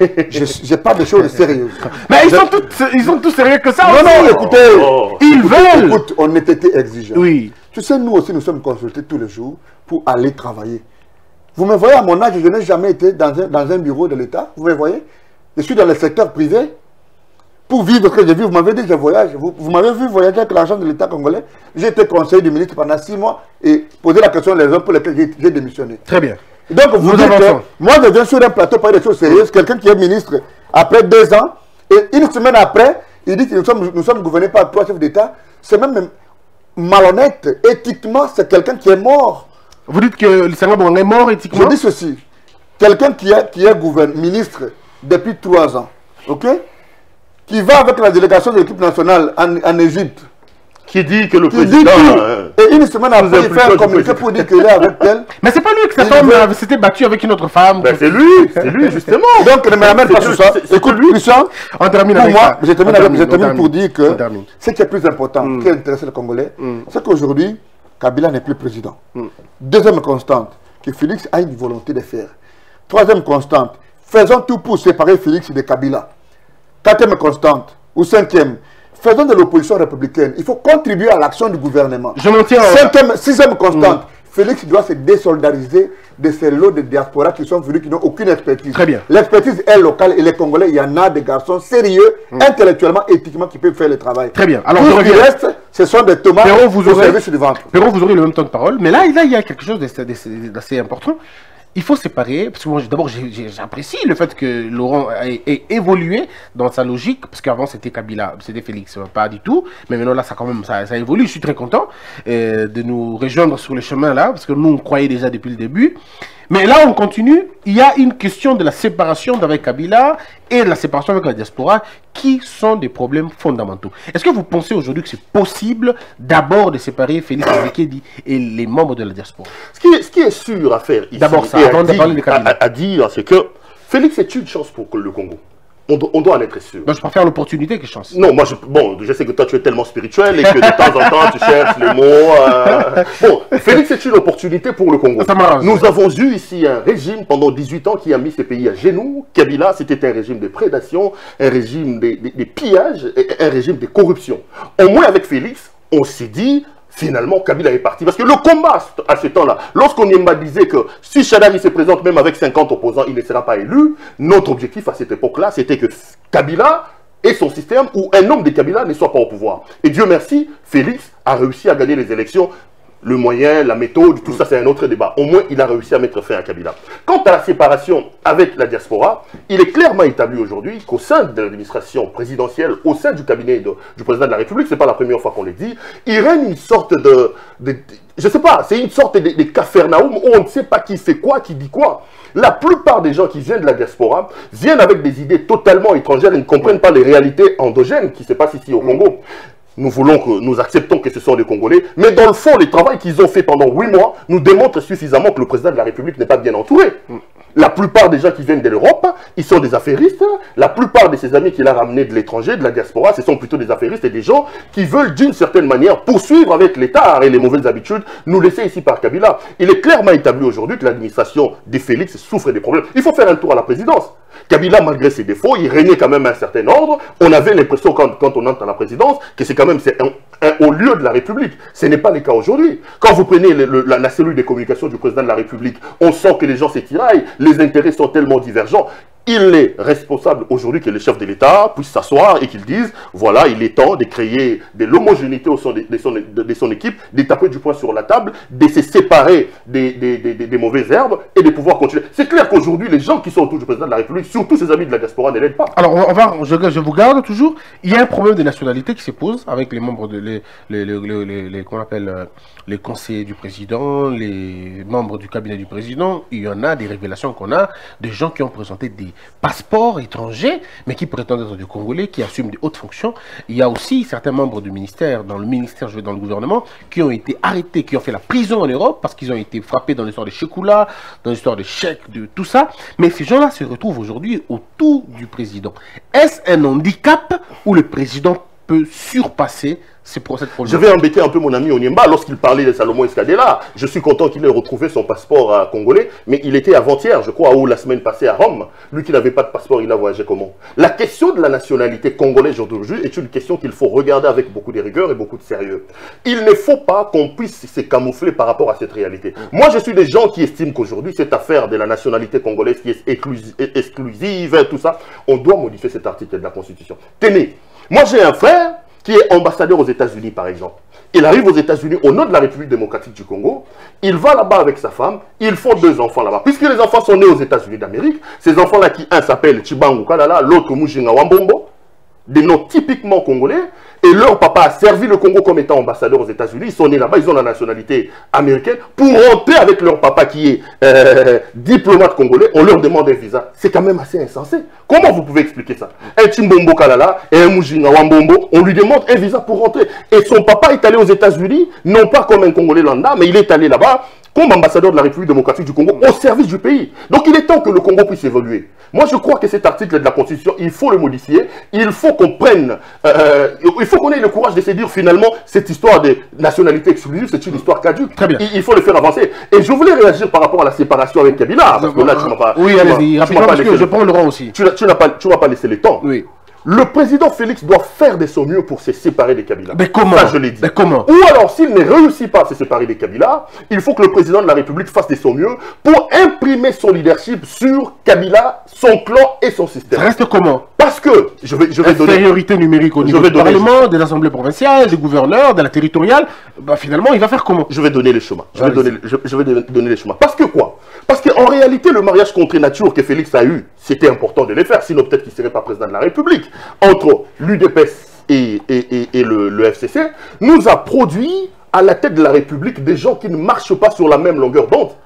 Je parle de choses sérieuses. Mais ils, je... sont tous, ils sont tous sérieux que ça. Non, aussi. non, écoutez. Oh. Ils écoutez, veulent. Écoute, on était exigeants. Oui. Tu sais, nous aussi, nous sommes consultés tous les jours pour aller travailler. Vous me voyez à mon âge, je n'ai jamais été dans un, dans un bureau de l'État. Vous me voyez? Je suis dans le secteur privé. Pour vivre ce que j'ai vu, vous m'avez dit que je voyage. Vous, vous m'avez vu voyager avec l'argent de l'État congolais. J'ai été conseiller du ministre pendant six mois et posé la question des raisons pour lesquelles j'ai démissionné. Très bien. Donc vous dites que moi je viens sur un plateau parler des choses sérieuses, quelqu'un qui est ministre après deux ans, et une semaine après, il dit que nous sommes, nous sommes gouvernés par trois chefs d'État. C'est même malhonnête. Éthiquement, c'est quelqu'un qui est mort. Vous dites que le Sénégal est mort éthiquement? Je dis ceci. Quelqu'un qui est, qui est gouverne, ministre depuis trois ans, ok, qui va avec la délégation de l'équipe nationale en, en Égypte, qui dit que le qui président... Dit euh, et une semaine après, il fait un communiqué pour dire qu'il est avec elle. Mais c'est pas lui que sa femme veut... s'était battu avec une autre femme. Ben c'est lui, c'est lui justement. Donc ne me ramène pas sur ça. Écoute, Christian, on termine pour avec moi, ça. je termine, avec, je termine pour dire que termine. ce qui est plus important, mm. qui intéresse les Congolais, mm. c'est qu'aujourd'hui, Kabila n'est plus président. Mm. Deuxième constante, que Félix a une volonté de faire. Troisième constante, faisons tout pour séparer Félix de Kabila. Quatrième constante, ou cinquième, faisons de l'opposition républicaine. Il faut contribuer à l'action du gouvernement. Je m'en tiens. Cinquième, sixième constante, mm. Félix doit se désolidariser de ces lots de diaspora qui sont venus, qui n'ont aucune expertise. Très bien. L'expertise est locale et les Congolais, il y en a des garçons sérieux, mm. intellectuellement, éthiquement, qui peuvent faire le travail. Très bien. Alors, tout je ce qui reste, ce sont des tomates Perrault, vous aurez, service du ventre. Perrault, vous aurez le même temps de parole. Mais là, là il y a quelque chose d'assez important. Il faut séparer, parce que moi d'abord j'apprécie le fait que Laurent ait, ait évolué dans sa logique, parce qu'avant c'était Kabila, c'était Félix, pas du tout, mais maintenant là ça quand même ça, ça évolue, je suis très content euh, de nous rejoindre sur le chemin là, parce que nous on croyait déjà depuis le début. Mais là on continue, il y a une question de la séparation d'avec Kabila et de la séparation avec la diaspora qui sont des problèmes fondamentaux. Est-ce que vous pensez aujourd'hui que c'est possible d'abord de séparer Félix Tshisekedi et les membres de la diaspora? Ce qui est, ce qui est sûr à faire ici, d'abord ça, et avant à, de dire, parler de Kabila. à, à dire, c'est que Félix est une chance pour le Congo. On, do, on doit en être sûr. Donc je préfère l'opportunité que chance. Non, moi, je, bon, je sais que toi, tu es tellement spirituel et que de temps en temps, tu cherches les mots. Euh... Bon, Félix, c'est une opportunité pour le Congo. Nous avons eu ici un régime pendant dix-huit ans qui a mis ces pays à genoux. Kabila, c'était un régime de prédation, un régime de, de, de pillage, un régime de corruption. Au moins, avec Félix, on s'est dit... Finalement, Kabila est parti. Parce que le combat à ce temps-là, lorsqu'on disait que si Chadari se présente même avec cinquante opposants, il ne sera pas élu, notre objectif à cette époque-là, c'était que Kabila et son système, ou un homme de Kabila ne soit pas au pouvoir. Et Dieu merci, Félix a réussi à gagner les élections. Le moyen, la méthode, tout ça, c'est un autre débat. Au moins, il a réussi à mettre fin à Kabila. Quant à la séparation avec la diaspora, il est clairement établi aujourd'hui qu'au sein de l'administration présidentielle, au sein du cabinet de, du président de la République, c'est pas la première fois qu'on le dit, il règne une sorte de... de, de je sais pas, c'est une sorte de, de Capharnaüm où on ne sait pas qui fait quoi, qui dit quoi. La plupart des gens qui viennent de la diaspora viennent avec des idées totalement étrangères, ils ne comprennent pas les réalités endogènes qui se passent ici au Congo. Nous voulons que nous acceptons que ce sont des Congolais, mais dans le fond, le travail qu'ils ont fait pendant huit mois nous démontre suffisamment que le président de la République n'est pas bien entouré. La plupart des gens qui viennent de l'Europe, ils sont des affairistes. La plupart de ses amis qu'il a ramenés de l'étranger, de la diaspora, ce sont plutôt des affairistes et des gens qui veulent d'une certaine manière poursuivre avec l'État et les mauvaises habitudes nous laisser ici par Kabila. Il est clairement établi aujourd'hui que l'administration de Félix souffre des problèmes. Il faut faire un tour à la présidence. Kabila, malgré ses défauts, il régnait quand même un certain ordre. On avait l'impression, quand, quand on entre à la présidence, que c'est quand même un, un haut lieu de la République. Ce n'est pas le cas aujourd'hui. Quand vous prenez le, le, la, la cellule de communication du président de la République, on sent que les gens s'étiraillent, les intérêts sont tellement divergents. Il est responsable aujourd'hui que le chef de l'État puisse s'asseoir et qu'il dise, voilà, il est temps de créer de l'homogénéité au sein de, de, son, de, de son équipe, de taper du poing sur la table, de se séparer des, des, des, des, des mauvaises herbes et de pouvoir continuer. C'est clair qu'aujourd'hui, les gens qui sont autour du président de la République, surtout ses amis de la diaspora, ne l'aident pas. Alors, on va, je, je vous garde toujours. Il y a un problème de nationalité qui se pose avec les membres de les, les, les, les, les, les, qu'on appelle, les conseillers du président, les membres du cabinet du président. Il y en a des révélations qu'on a de gens qui ont présenté des passeports étrangers, mais qui prétendent être des Congolais, qui assument des hautes fonctions. Il y a aussi certains membres du ministère, dans le ministère, je vais dans le gouvernement, qui ont été arrêtés, qui ont fait la prison en Europe, parce qu'ils ont été frappés dans l'histoire de Chekoula, dans l'histoire de chèques, de tout ça. Mais ces gens-là se retrouvent aujourd'hui autour du président. Est-ce un handicap où le président peut surpasser cette problématique? Je vais embêter un peu mon ami Onyemba lorsqu'il parlait de Salomon Escadella. Je suis content qu'il ait retrouvé son passeport euh, congolais, mais il était avant-hier, je crois, ou la semaine passée à Rome. Lui qui n'avait pas de passeport, il a voyagé comment? La question de la nationalité congolaise aujourd'hui est une question qu'il faut regarder avec beaucoup de rigueur et beaucoup de sérieux. Il ne faut pas qu'on puisse se camoufler par rapport à cette réalité. Moi, je suis des gens qui estiment qu'aujourd'hui, cette affaire de la nationalité congolaise qui est exclusive, exclusive, tout ça, on doit modifier cet article de la Constitution. Tenez, moi j'ai un frère qui est ambassadeur aux États-Unis, par exemple. Il arrive aux États-Unis au nom de la République démocratique du Congo. Il va là-bas avec sa femme. Ils font deux enfants là-bas. Puisque les enfants sont nés aux États-Unis d'Amérique, ces enfants-là, qui un s'appelle Chibangu Kalala, l'autre Mujinga Wambombo, des noms typiquement congolais. Et leur papa a servi le Congo comme étant ambassadeur aux États-Unis. Ils sont nés là-bas, ils ont la nationalité américaine. Pour rentrer avec leur papa qui est euh, diplomate congolais, on leur demande un visa. C'est quand même assez insensé. Comment vous pouvez expliquer ça? Un Chimbombo Kalala et un Mujinga Wambombo, on lui demande un visa pour rentrer. Et son papa est allé aux États-Unis, non pas comme un Congolais lambda, mais il est allé là-bas comme ambassadeur de la République démocratique du Congo au service du pays. Donc il est temps que le Congo puisse évoluer. Moi je crois que cet article de la Constitution, il faut le modifier. Il faut qu'on prenne, euh, il faut qu'on ait le courage de se dire finalement cette histoire de nationalité exclusive, c'est une histoire caduque. Très bien. Il, il faut le faire avancer. Et je voulais réagir par rapport à la séparation avec Kabila. Parce que là tu m'as pas... Oui, allez-y, rapidement parce que je prends le rang aussi. Tu n'as pas, tu m'as pas laissé le temps. Oui. Le président Félix doit faire de son mieux pour se séparer des Kabila. Mais comment? Ça, je l'ai dit. Mais comment? Ou alors, s'il ne réussit pas à se séparer des Kabila, il faut que le président de la République fasse de son mieux pour imprimer son leadership sur Kabila, son clan et son système. Ça reste comment? Parce que, je vais, je vais donner... Infériorité numérique au niveau du Parlement, des assemblées provinciales, des gouverneurs, de la territoriale. Bah, finalement, il va faire comment? Je vais donner les chemins. Je vais donner, je, je vais donner les chemins. Parce que quoi? Parce qu'en réalité, le mariage contre nature que Félix a eu, c'était important de le faire, sinon peut-être qu'il ne serait pas président de la République. Entre l'U D P S et, et, et, et le, le F C C, nous a produit à la tête de la République des gens qui ne marchent pas sur la même longueur d'onde.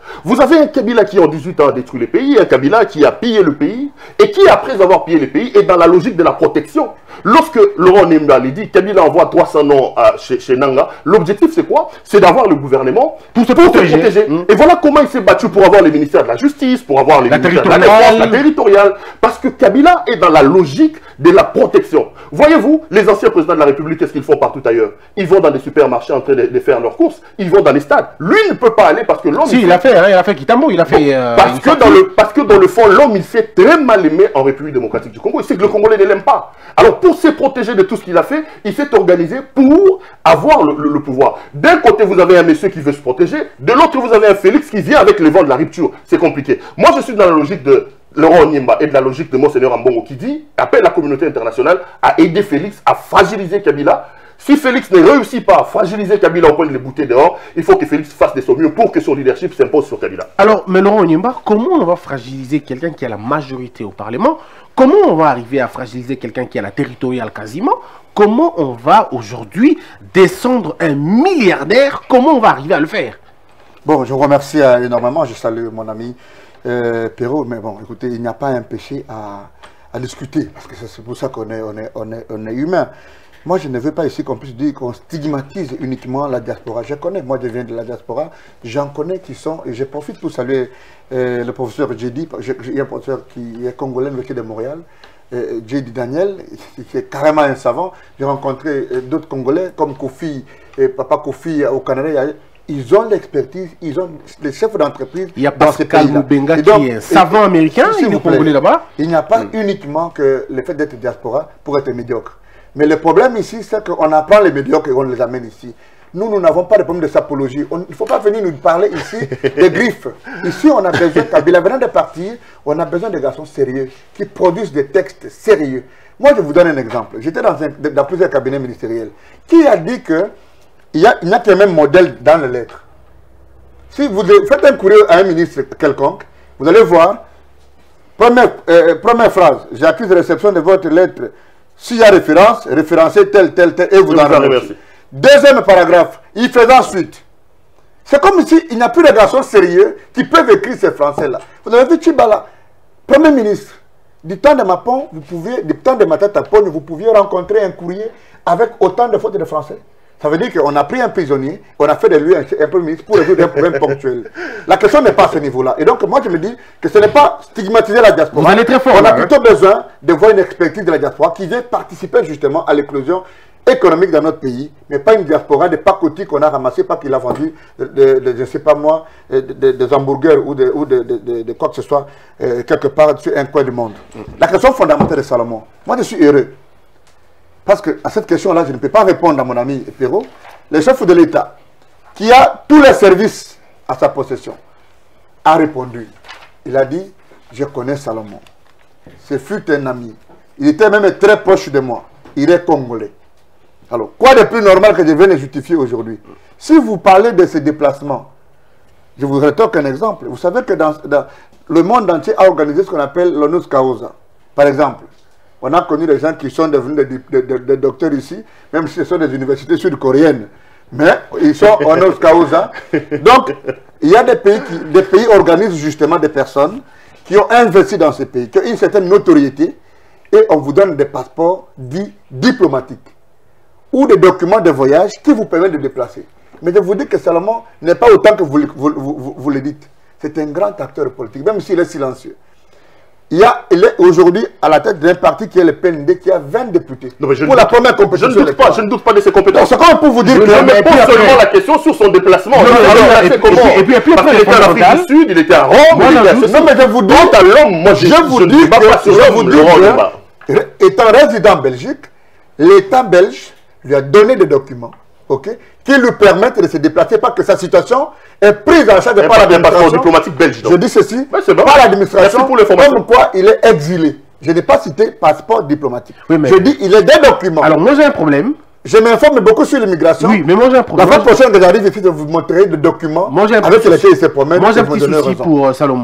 Vous avez un Kabila qui en dix-huit ans a détruit le pays, un Kabila qui a pillé le pays et qui, après avoir pillé le pays, est dans la logique de la protection. Lorsque Laurent Nimba lui dit Kabila envoie trois cents noms à, chez, chez Nanga, l'objectif c'est quoi? C'est d'avoir le gouvernement pour se pour protéger. Se protéger. Mmh. Et voilà comment il s'est battu pour avoir les ministères de la justice, pour avoir les la ministères de la défense, la territoriale. Parce que Kabila est dans la logique de la protection. Voyez-vous, les anciens présidents de la République, qu'est-ce qu'ils font partout ailleurs? Ils vont dans des supermarchés en train de, de faire leurs courses, ils vont dans les stades. Lui ne peut pas aller parce que l'homme... Si, il, il a fait, hein, il a fait Kitambo, il a fait... Euh, parce, que dans le, parce que dans le fond, l'homme, il s'est très mal aimé en République démocratique du Congo. Il sait que le Congolais ne l'aime pas. Alors, pour se protéger de tout ce qu'il a fait, il s'est organisé pour avoir le, le, le pouvoir. D'un côté, vous avez un monsieur qui veut se protéger. De l'autre, vous avez un Félix qui vient avec le vent de la rupture. C'est compliqué. Moi, je suis dans la logique de Laurent Onyemba et de la logique de Monseigneur Ambongo qui dit, appelle la communauté internationale à aider Félix à fragiliser Kabila. Si Félix ne réussit pas à fragiliser Kabila au point de les bouter dehors, il faut que Félix fasse de son mieux pour que son leadership s'impose sur Kabila. Alors, mais Laurent Onyemba, comment on va fragiliser quelqu'un qui a la majorité au Parlement? Comment on va arriver à fragiliser quelqu'un qui a la territoriale quasiment? Comment on va aujourd'hui descendre un milliardaire? Comment on va arriver à le faire? Bon, je vous remercie euh, énormément. Je salue mon ami euh, Perrault. Mais bon, écoutez, il n'y a pas un péché à, à discuter. Parce que c'est pour ça qu'on est, on est, on est, on est humain. Moi, je ne veux pas ici qu'on puisse dire qu'on stigmatise uniquement la diaspora. Je connais, moi je viens de la diaspora, j'en connais qui sont, et je profite pour saluer euh, le professeur Djedi, il y a un professeur qui est congolais, le de Montréal, euh, Djedi Daniel, qui est carrément un savant. J'ai rencontré euh, d'autres Congolais, comme Kofi, et Papa Kofi au Canada. Ils ont l'expertise, ils ont les chefs d'entreprise. Il y a Pascal Moubenga qui est savant américain, il est congolais là-bas. Il n'y a pas mm. uniquement que le fait d'être diaspora pour être médiocre. Mais le problème ici, c'est qu'on apprend les médiocres et on les amène ici. Nous, nous n'avons pas de problème de sapologie. On, il ne faut pas venir nous parler ici des griffes. Ici, on a besoin, Kabila venant de partir, on a besoin de garçons sérieux qui produisent des textes sérieux. Moi, je vous donne un exemple. J'étais dans, dans plusieurs cabinets ministériels. Qui a dit qu'il n'y a, a qu'un même modèle dans les lettres? Si vous faites un courrier à un ministre quelconque, vous allez voir, première, euh, première phrase, j'accuse de réception de votre lettre. S'il y a référence, référencez tel, tel, tel, et vous en remerciez. Deuxième paragraphe, il fait ensuite. C'est comme si il n'y a plus de garçons sérieux qui peuvent écrire ces français-là. Vous avez vu Tchibala, Premier ministre, du temps de ma pont, vous pouviez, du temps de ma tête à pont, vous pouviez rencontrer un courrier avec autant de fautes de français. Ça veut dire qu'on a pris un prisonnier, on a fait de lui un, un Premier ministre pour résoudre un problème ponctuel. La question n'est pas à ce niveau-là. Et donc, moi, je me dis que ce n'est pas stigmatiser la diaspora. Vous allez très fort, on là, a plutôt hein? besoin de voir une expertise de la diaspora qui vient participer justement à l'éclosion économique dans notre pays, mais pas une diaspora de pacotis qu'on a ramassé, pas qu'il a vendu, de, de, de, je ne sais pas moi, de, de, des hamburgers ou de, ou de, de, de, de quoi que ce soit, euh, quelque part sur un coin du monde. La question fondamentale de Salomon, moi je suis heureux. Parce que à cette question-là, je ne peux pas répondre à mon ami Perrault. Le chef de l'État, qui a tous les services à sa possession, a répondu. Il a dit, je connais Salomon. Ce fut un ami. Il était même très proche de moi. Il est congolais. Alors, quoi de plus normal que je vienne le justifier aujourd'hui? Si vous parlez de ces déplacements, je vous retoque un exemple. Vous savez que dans, dans le monde entier a organisé ce qu'on appelle l'onus causa. Par exemple, on a connu des gens qui sont devenus des, des, des, des docteurs ici, même si ce sont des universités sud-coréennes. Mais ils sont onus causa. Donc, il y a des pays qui des pays organisent justement des personnes qui ont investi dans ces pays, qui ont une certaine notoriété, et on vous donne des passeports dits diplomatiques ou des documents de voyage qui vous permettent de déplacer. Mais je vous dis que Salomon n'est pas autant que vous, vous, vous, vous, vous le dites. C'est un grand acteur politique, même s'il est silencieux. Il, il est aujourd'hui à la tête d'un parti qui est le P N D, qui a vingt députés. Non, pour la doute, première compétition. Je ne, doute pas, je ne doute pas de ses compétences. C'est comme pour vous dire je que... Je me pose seulement la question sur son déplacement. Non, alors, et, et, comment et, et puis, et puis après, il était en Afrique du Sud, il était à Rome. Moi, il était à... Non, mais je vous dis... Quant à l'homme, moi, je, je vous je dis ne pas que, sur je vous dis que, que, étant résident en Belgique, l'État belge lui a donné des documents, ok, qui lui permettent de se déplacer, pas que sa situation est prise en charge par l'administration diplomatique belge. Je dis ceci, ouais, bon. par l'administration, comme quoi il est exilé. Je n'ai pas cité passeport diplomatique. Oui, mais... Je dis il est des documents. Alors moi j'ai un problème. Je m'informe beaucoup sur l'immigration. Oui, mais moi j'ai un problème. La fois prochaine que j'arrive ici, je vais vous montrer des documents moi, avec lesquels il se promène. Moi j'ai un petit souci raison. pour euh, Salomon.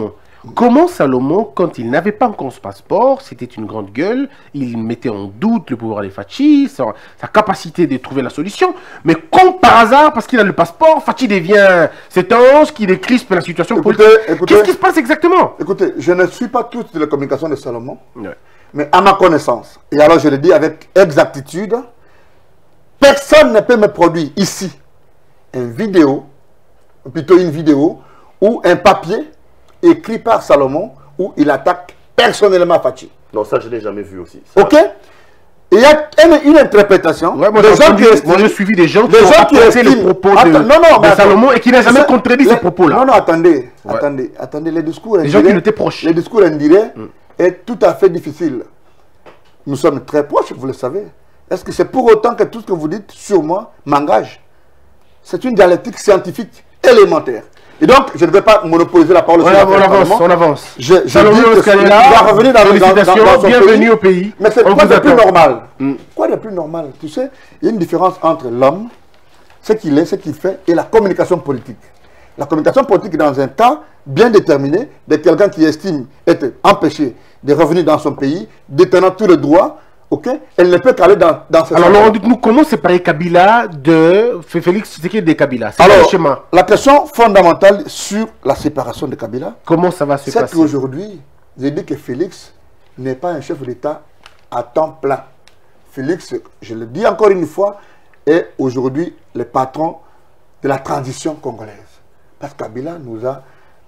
Comment Salomon, quand il n'avait pas encore ce passeport, c'était une grande gueule, il mettait en doute le pouvoir des Fachi, sa, sa capacité de trouver la solution, mais comme par hasard, parce qu'il a le passeport, Fachi devient cet ange qui décrispe la situation Écoutez, politique. Qu'est-ce qui se passe exactement? Écoutez, je ne suis pas toute la communication de Salomon, Ouais. mais à ma connaissance, et alors je le dis avec exactitude, personne ne peut me produire ici une vidéo, plutôt une vidéo, ou un papier écrit par Salomon où il attaque personnellement Fachi. Non, ça, je ne l'ai jamais vu aussi. Ça. Ok? Il y a une, une interprétation. Ouais, moi, des gens entendu, qui estiment, moi, j'ai suivi des gens qui des ont gens qui apporté les estiment- propos de, Attends, non, non, de mais Salomon attends. et qui n'a jamais Ça- contredit les- ces propos-là. Non, non, attendez. Ouais. Attendez, attendez. Les discours Les gens indirects- qui étaient proches. Les discours indirects est tout à fait difficile. Nous sommes très proches, vous le savez. Est-ce que c'est pour autant que tout ce que vous dites sur moi m'engage? C'est une dialectique scientifique élémentaire. Et donc, je ne vais pas monopoliser la parole. On, sur avance, l'affaire on avance, Salomon. on avance. Je, je Salomon dis que Escalera, il va revenir dans, dans, dans, félicitations, dans son bienvenue pays. au pays. Mais c'est On quoi vous de plus attend. normal? Mm. Quoi de plus normal? Tu sais, il y a une différence entre l'homme, ce qu'il est, ce qu'il fait, et la communication politique. La communication politique est dans un cas bien déterminé de quelqu'un qui estime être empêché de revenir dans son pays, détenant tous les droits. Ok, elle ne peut qu'aller dans, dans ce Alors, sens. Laurent, dites-nous comment séparer Kabila de Félix Tshisekedi de Kabila. C'est Alors, le schéma. la question fondamentale sur la séparation de Kabila, Comment ça va se c'est passer? qu'aujourd'hui, j'ai dit que Félix n'est pas un chef d'État à temps plein. Félix, je le dis encore une fois, est aujourd'hui le patron de la transition congolaise. Parce que Kabila nous a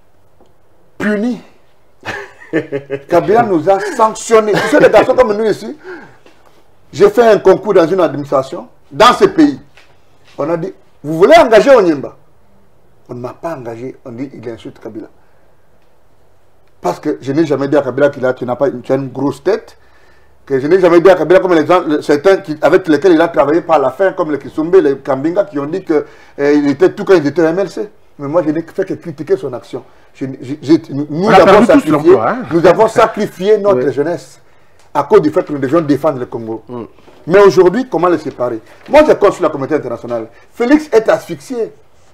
punis. Kabila nous a sanctionnés. Tu sais, les garçons comme nous ici, j'ai fait un concours dans une administration, dans ce pays. On a dit, vous voulez engager Onyemba? On ne m'a pas engagé. On dit, il insulte Kabila. Parce que je n'ai jamais dit à Kabila qu'il a, tu n'as pas tu as une grosse tête. Que je n'ai jamais dit à Kabila comme les gens, certains qui, avec lesquels il a travaillé par la fin, comme les Kisumbe, les Kambinga, qui ont dit qu'il euh, était tout quand ils étaient M L C. Mais moi, je n'ai fait que critiquer son action. Je, je, je, nous On avons a perdu tous sacrifié, l'emploi, hein. nous avons sacrifié notre Ouais. jeunesse à cause du fait que nous devions défendre le Congo. Mm. Mais aujourd'hui, comment les séparer? Moi, je compte sur la communauté internationale. Félix est asphyxié.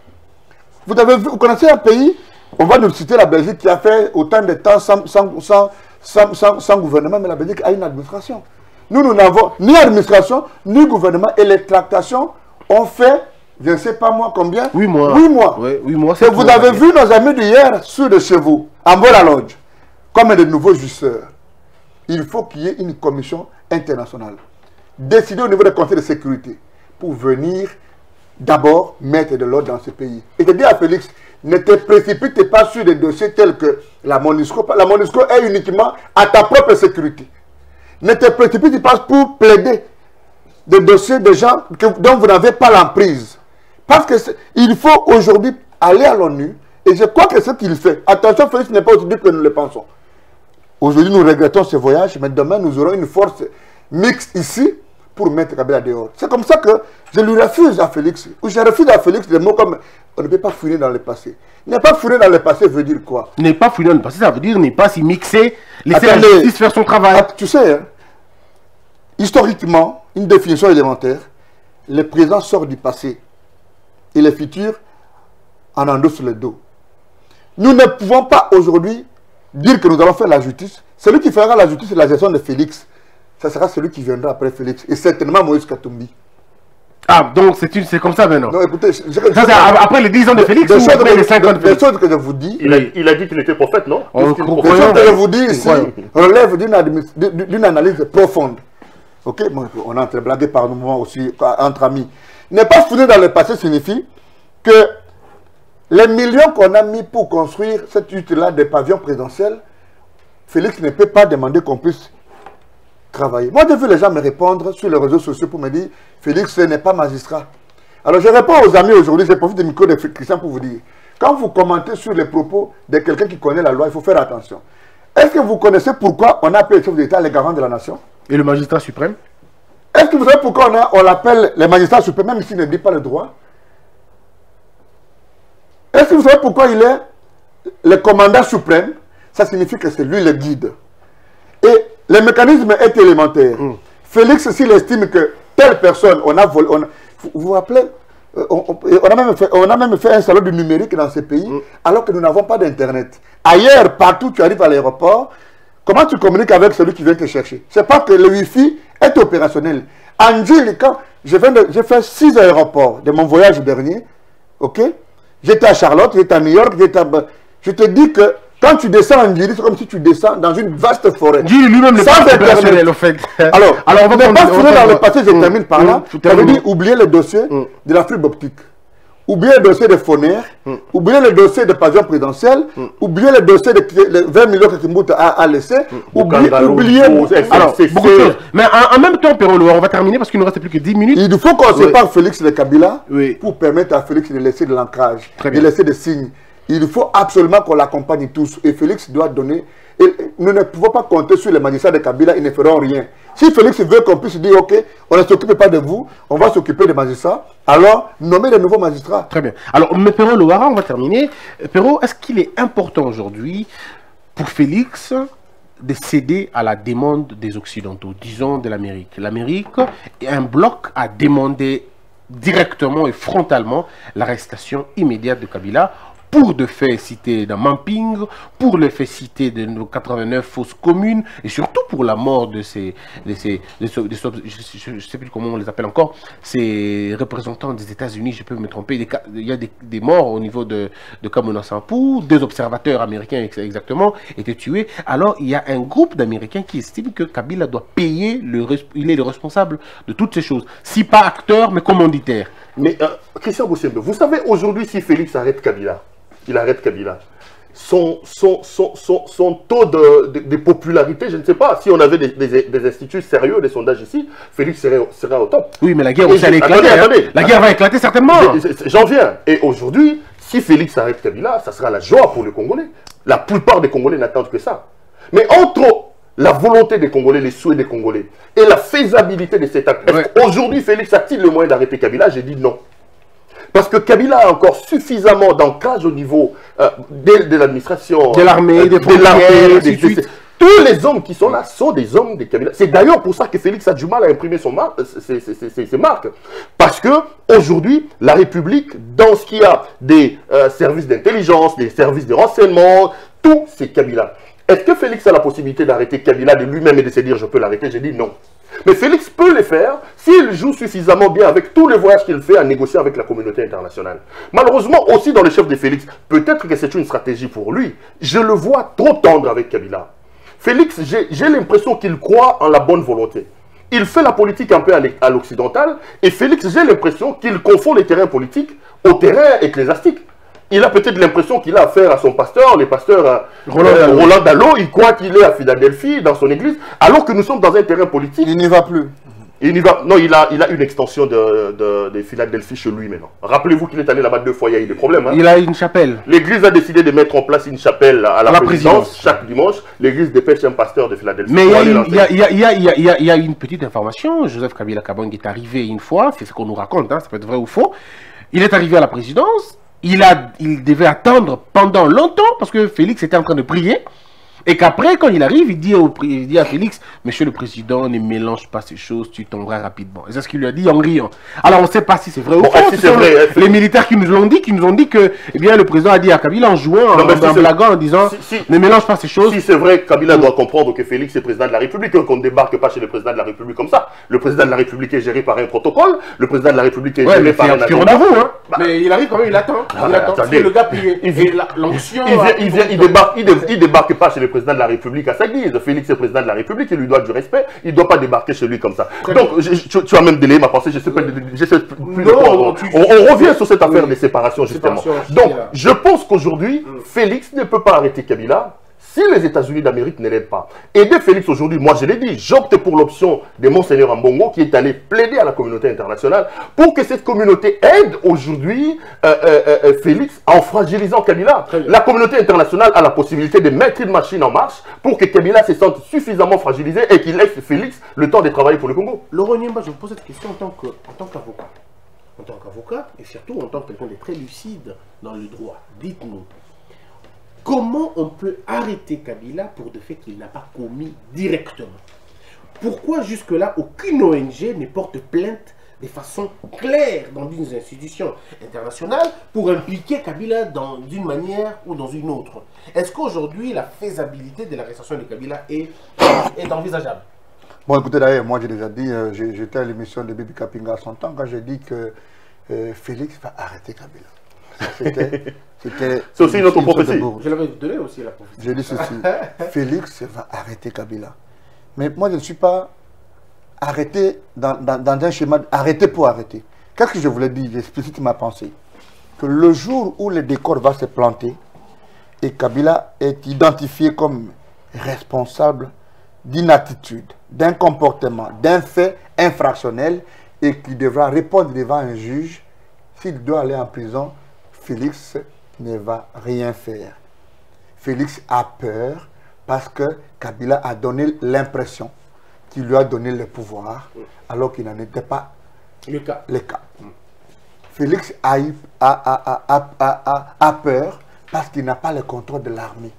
Vous, avez vu, vous connaissez un pays, on va nous citer la Belgique, qui a fait autant de temps sans, sans, sans, sans, sans, sans gouvernement, mais la Belgique a une administration. Nous, nous n'avons ni administration, ni gouvernement, et les tractations ont fait, je ne sais pas moi combien, Oui, moi. huit mois. Ouais, huit mois, Et c'est vous tout, avez ouais. vu nos amis d'hier sur de chez vous, en Bola Lodge, comme de nouveaux jouisseurs. Il faut qu'il y ait une commission internationale décidée au niveau des conseils de sécurité pour venir d'abord mettre de l'ordre dans ce pays. Et je dis à Félix, ne te précipite pas sur des dossiers tels que la MONUSCO. La MONUSCO est uniquement à ta propre sécurité. Ne te précipite pas pour plaider des dossiers de gens que, dont vous n'avez pas l'emprise. Parce qu'il faut aujourd'hui aller à l'ONU, et je crois que ce qu'il fait, attention, Félix n'est pas aussi dur que nous le pensons. Aujourd'hui, nous regrettons ce voyage, mais demain, nous aurons une force mixte ici pour mettre Kabila dehors. C'est comme ça que je lui refuse à Félix, ou je refuse à Félix des mots comme on ne peut pas fouiner dans le passé. Ne pas fouiner dans le passé veut dire quoi? N'est pas fouillé dans le passé, ça veut dire n'est pas s'y mixer, laisser Attendez. la justice faire son travail. Ah, tu sais, hein, historiquement, une définition élémentaire, le présent sort du passé et le futur en endosse le dos. Nous ne pouvons pas aujourd'hui dire que nous allons faire la justice. Celui qui fera la justice et la gestion de Félix, ça sera celui qui viendra après Félix. Et certainement Moïse Katumbi. Ah, donc c'est une- c'est comme ça maintenant. Non, écoutez, je- je- Ça, c'est après les dix ans de Félix des ou choses après que- les cinq ans de des Félix? choses que je vous dis, Il a, il a dit qu'il était prophète, non? On Qu'est-ce qu'il croit- les prophète choses que je vous dis Nous ici croyons. relèvent d'une admi- d'une- d'une analyse profonde. Ok, bon, on est en train de blaguer par moments aussi entre amis. Ne pas fouiller dans le passé signifie que les millions qu'on a mis pour construire cette hutte-là des pavillons présidentiels, Félix ne peut pas demander qu'on puisse travailler. Moi, j'ai vu les gens me répondre sur les réseaux sociaux pour me dire Félix n'est pas magistrat. Alors, je réponds aux amis aujourd'hui, je profite du micro de Christian pour vous dire quand vous commentez sur les propos de quelqu'un qui connaît la loi, il faut faire attention. Est-ce que vous connaissez pourquoi on appelle les chefs d'État les garants de la nation? Et le magistrat suprême? Est-ce que vous savez pourquoi on, a- on l'appelle les magistrats suprêmes, même s'il ne dit pas le droit? Est-ce que vous savez pourquoi il est le commandant suprême? Ça signifie que c'est lui le guide. Et le mécanisme est élémentaire. Mm. Félix, s'il estime que telle personne, on a volé, on a- vous vous rappelez, euh, on, on, on, a même fait, on a même fait un salon du numérique dans ces pays, mm. alors que nous n'avons pas d'Internet. Ailleurs, partout, tu arrives à l'aéroport, comment tu communiques avec celui qui vient te chercher? C'est pas que le Wi-Fi est opérationnel. En Djili, quand j'ai fait six aéroports de mon voyage dernier, ok? J'étais à Charlotte, j'étais à New York, j'étais à... Je te dis que quand tu descends en Djili, c'est comme si tu descends dans une vaste forêt. Djili lui-même n'est pas opérationnel, en fait. Alors, alors on ne va pas finir dans le passé, je mmh, termine par là. Mmh, ça veut dire oublier le dossier mmh. de la fibre optique. Oublier le dossier de Foner, mm. oublier le dossier de pavillon présidentiel, mm. oublier le dossier de les vingt millions que Kimbouta a, a laissé, mm. oublier, oublier alors, beaucoup de choses. Mais en, en même temps, Perrault, on va terminer parce qu'il ne nous reste plus que dix minutes. Il faut qu'on oui. sépare Félix de Kabila oui. pour permettre à Félix de laisser de l'ancrage, de laisser des signes. Il faut absolument qu'on l'accompagne tous. Et Félix doit donner... Et nous ne pouvons pas compter sur les magistrats de Kabila, ils ne feront rien. Si Félix veut qu'on puisse dire, ok, on ne s'occupe pas de vous, on va s'occuper des magistrats, alors nommer de nouveaux magistrats. Très bien. Alors, mais Perrault Lohara, on va terminer. Perrault, est-ce qu'il est important aujourd'hui pour Félix de céder à la demande des Occidentaux, disons de l'Amérique? L'Amérique est un bloc à demander directement et frontalement l'arrestation immédiate de Kabila, pour de faits cités dans Mamping, pour le fait cité de nos quatre-vingt-neuf fausses communes, et surtout pour la mort de ces, de ces, de ces, de ces je ne sais plus comment on les appelle encore, ces représentants des États-Unis, je peux me tromper, des, il y a des, des morts au niveau de, de Kamona Sampou, deux observateurs américains exactement étaient tués. Alors il y a un groupe d'Américains qui estime que Kabila doit payer, le, il est le responsable de toutes ces choses, si pas acteur, mais commanditaire. Mais euh, Christian Bossembe, vous savez aujourd'hui si Félix arrête Kabila, il arrête Kabila, son, son, son, son, son taux de, de, de popularité, je ne sais pas, si on avait des, des, des instituts sérieux, des sondages ici, Félix serait, serait au top. Oui, mais la guerre aussi allait éclater. Attendez, attendez. Hein. La guerre va éclater certainement. J'en viens. Et aujourd'hui, si Félix arrête Kabila, ça sera la joie pour les Congolais. La plupart des Congolais n'attendent que ça. Mais entre la volonté des Congolais, les souhaits des Congolais, et la faisabilité de cet acte, ouais. Aujourd'hui, Félix a-t-il le moyen d'arrêter Kabila? J'ai dit non. Parce que Kabila a encore suffisamment d'ancrage au niveau euh, de, de l'administration, de l'armée, euh, des frontières, tous les hommes qui sont là sont des hommes de Kabila. C'est d'ailleurs pour ça que Félix a du mal à imprimer son mar ses, ses, ses, ses marques. Parce que aujourd'hui, la République, dans ce qu'il y a des euh, services d'intelligence, des services de renseignement, tout c'est Kabila. Est-ce que Félix a la possibilité d'arrêter Kabila de lui-même et de se dire je peux l'arrêter? J'ai dit non. Mais Félix peut le faire s'il joue suffisamment bien avec tous les voyages qu'il fait à négocier avec la communauté internationale. Malheureusement, aussi dans le chef de Félix, peut-être que c'est une stratégie pour lui. Je le vois trop tendre avec Kabila. Félix, j'ai l'impression qu'il croit en la bonne volonté. Il fait la politique un peu à l'occidental. Et Félix, j'ai l'impression qu'il confond les terrains politiques au terrain ecclésiastique. Il a peut-être l'impression qu'il a affaire à son pasteur, le pasteur euh, Roland, euh, Roland Dallot. Il croit qu'il est à Philadelphie, dans son église, alors que nous sommes dans un terrain politique. Il n'y va plus. Il n'y va, non, il a, il a une extension de, de, de Philadelphie chez lui maintenant. Rappelez-vous qu'il est allé là-bas deux fois, il y a eu des problèmes. Hein. Il a une chapelle. L'église a décidé de mettre en place une chapelle à la, à la présidence, présidence chaque dimanche. L'église dépêche un pasteur de Philadelphie. Mais il y, y, y, y, y, y a une petite information. Joseph Kabila Kabang est arrivé une fois, c'est ce qu'on nous raconte, hein, ça peut être vrai ou faux. Il est arrivé à la présidence. Il, a, il devait attendre pendant longtemps parce que Félix était en train de prier. Et qu'après, quand il arrive, il dit, au, il dit à Félix, Monsieur le Président, ne mélange pas ces choses, tu tomberas rapidement. Et c'est ce qu'il lui a dit en riant. Alors on ne sait pas si c'est vrai bon, ou faux. Si vrai, les, les militaires qui nous l'ont dit, qui nous ont dit que eh bien, le président a dit à Kabila en jouant, non, en, si en blaguant, en disant, si, si, ne mélange pas ces choses. Si c'est vrai, Kabila mmh. doit comprendre que Félix est président de la République, qu'on ne débarque pas chez le président de la République comme ça. Le président de la République est géré par un protocole, le président de la République est ouais, géré par un agenda. Hein. Bah, mais il arrive quand même, il attend. Ah, il attend. Si le gars prie, l'onction. Il vient, il débarque, il débarque pas chez le président de la République à sa guise. Félix est président de la République, il lui doit du respect, il ne doit pas débarquer chez lui comme ça. Très Donc, je, tu, tu as même délayé ma pensée, je sais pas, je sais plus non, de quoi. On, on, on revient sur cette affaire oui. de séparation, justement. Séparation, Donc, je pense qu'aujourd'hui, mm. Félix ne peut pas arrêter Kabila si les États-Unis d'Amérique ne l'aident pas. Aider Félix aujourd'hui, moi je l'ai dit, j'opte pour l'option de Monseigneur Ambongo qui est allé plaider à la communauté internationale pour que cette communauté aide aujourd'hui euh, euh, euh, Félix en fragilisant Kabila. La communauté internationale a la possibilité de mettre une machine en marche pour que Kabila se sente suffisamment fragilisé et qu'il laisse Félix le temps de travailler pour le Congo. Laurent Nyemba, je vous pose cette question en tant qu'avocat. En tant qu'avocat et surtout en tant que quelqu'un de très lucide dans le droit. Dites-nous. Comment on peut arrêter Kabila pour de fait qu'il n'a pas commis directement? Pourquoi jusque-là aucune O N G ne porte plainte de façon claire dans des institutions internationales pour impliquer Kabila d'une manière ou dans une autre. Est-ce qu'aujourd'hui, la faisabilité de l'arrestation de Kabila est, est envisageable? Bon, écoutez, d'ailleurs, moi j'ai déjà dit, euh, j'étais à l'émission de Bibi Kapinga à son temps, quand j'ai dit que euh, Félix va arrêter Kabila. C'est aussi notre prophétie. Je l'avais donné aussi la prophétie. J'ai dit ceci, Félix va arrêter Kabila. Mais moi je ne suis pas arrêté dans, dans, dans un schéma, arrêter pour arrêter. Qu'est-ce que je voulais dire? J'explicite ma pensée. Que le jour où le décor va se planter et Kabila est identifié comme responsable d'une attitude, d'un comportement, d'un fait infractionnel et qui devra répondre devant un juge, s'il doit aller en prison, Félix ne va rien faire. Félix a peur parce que Kabila a donné l'impression qu'il lui a donné le pouvoir alors qu'il n'en était pas le cas. Le cas. Félix a, eu, a, a, a, a, a, a peur parce qu'il n'a pas le contrôle de l'armée.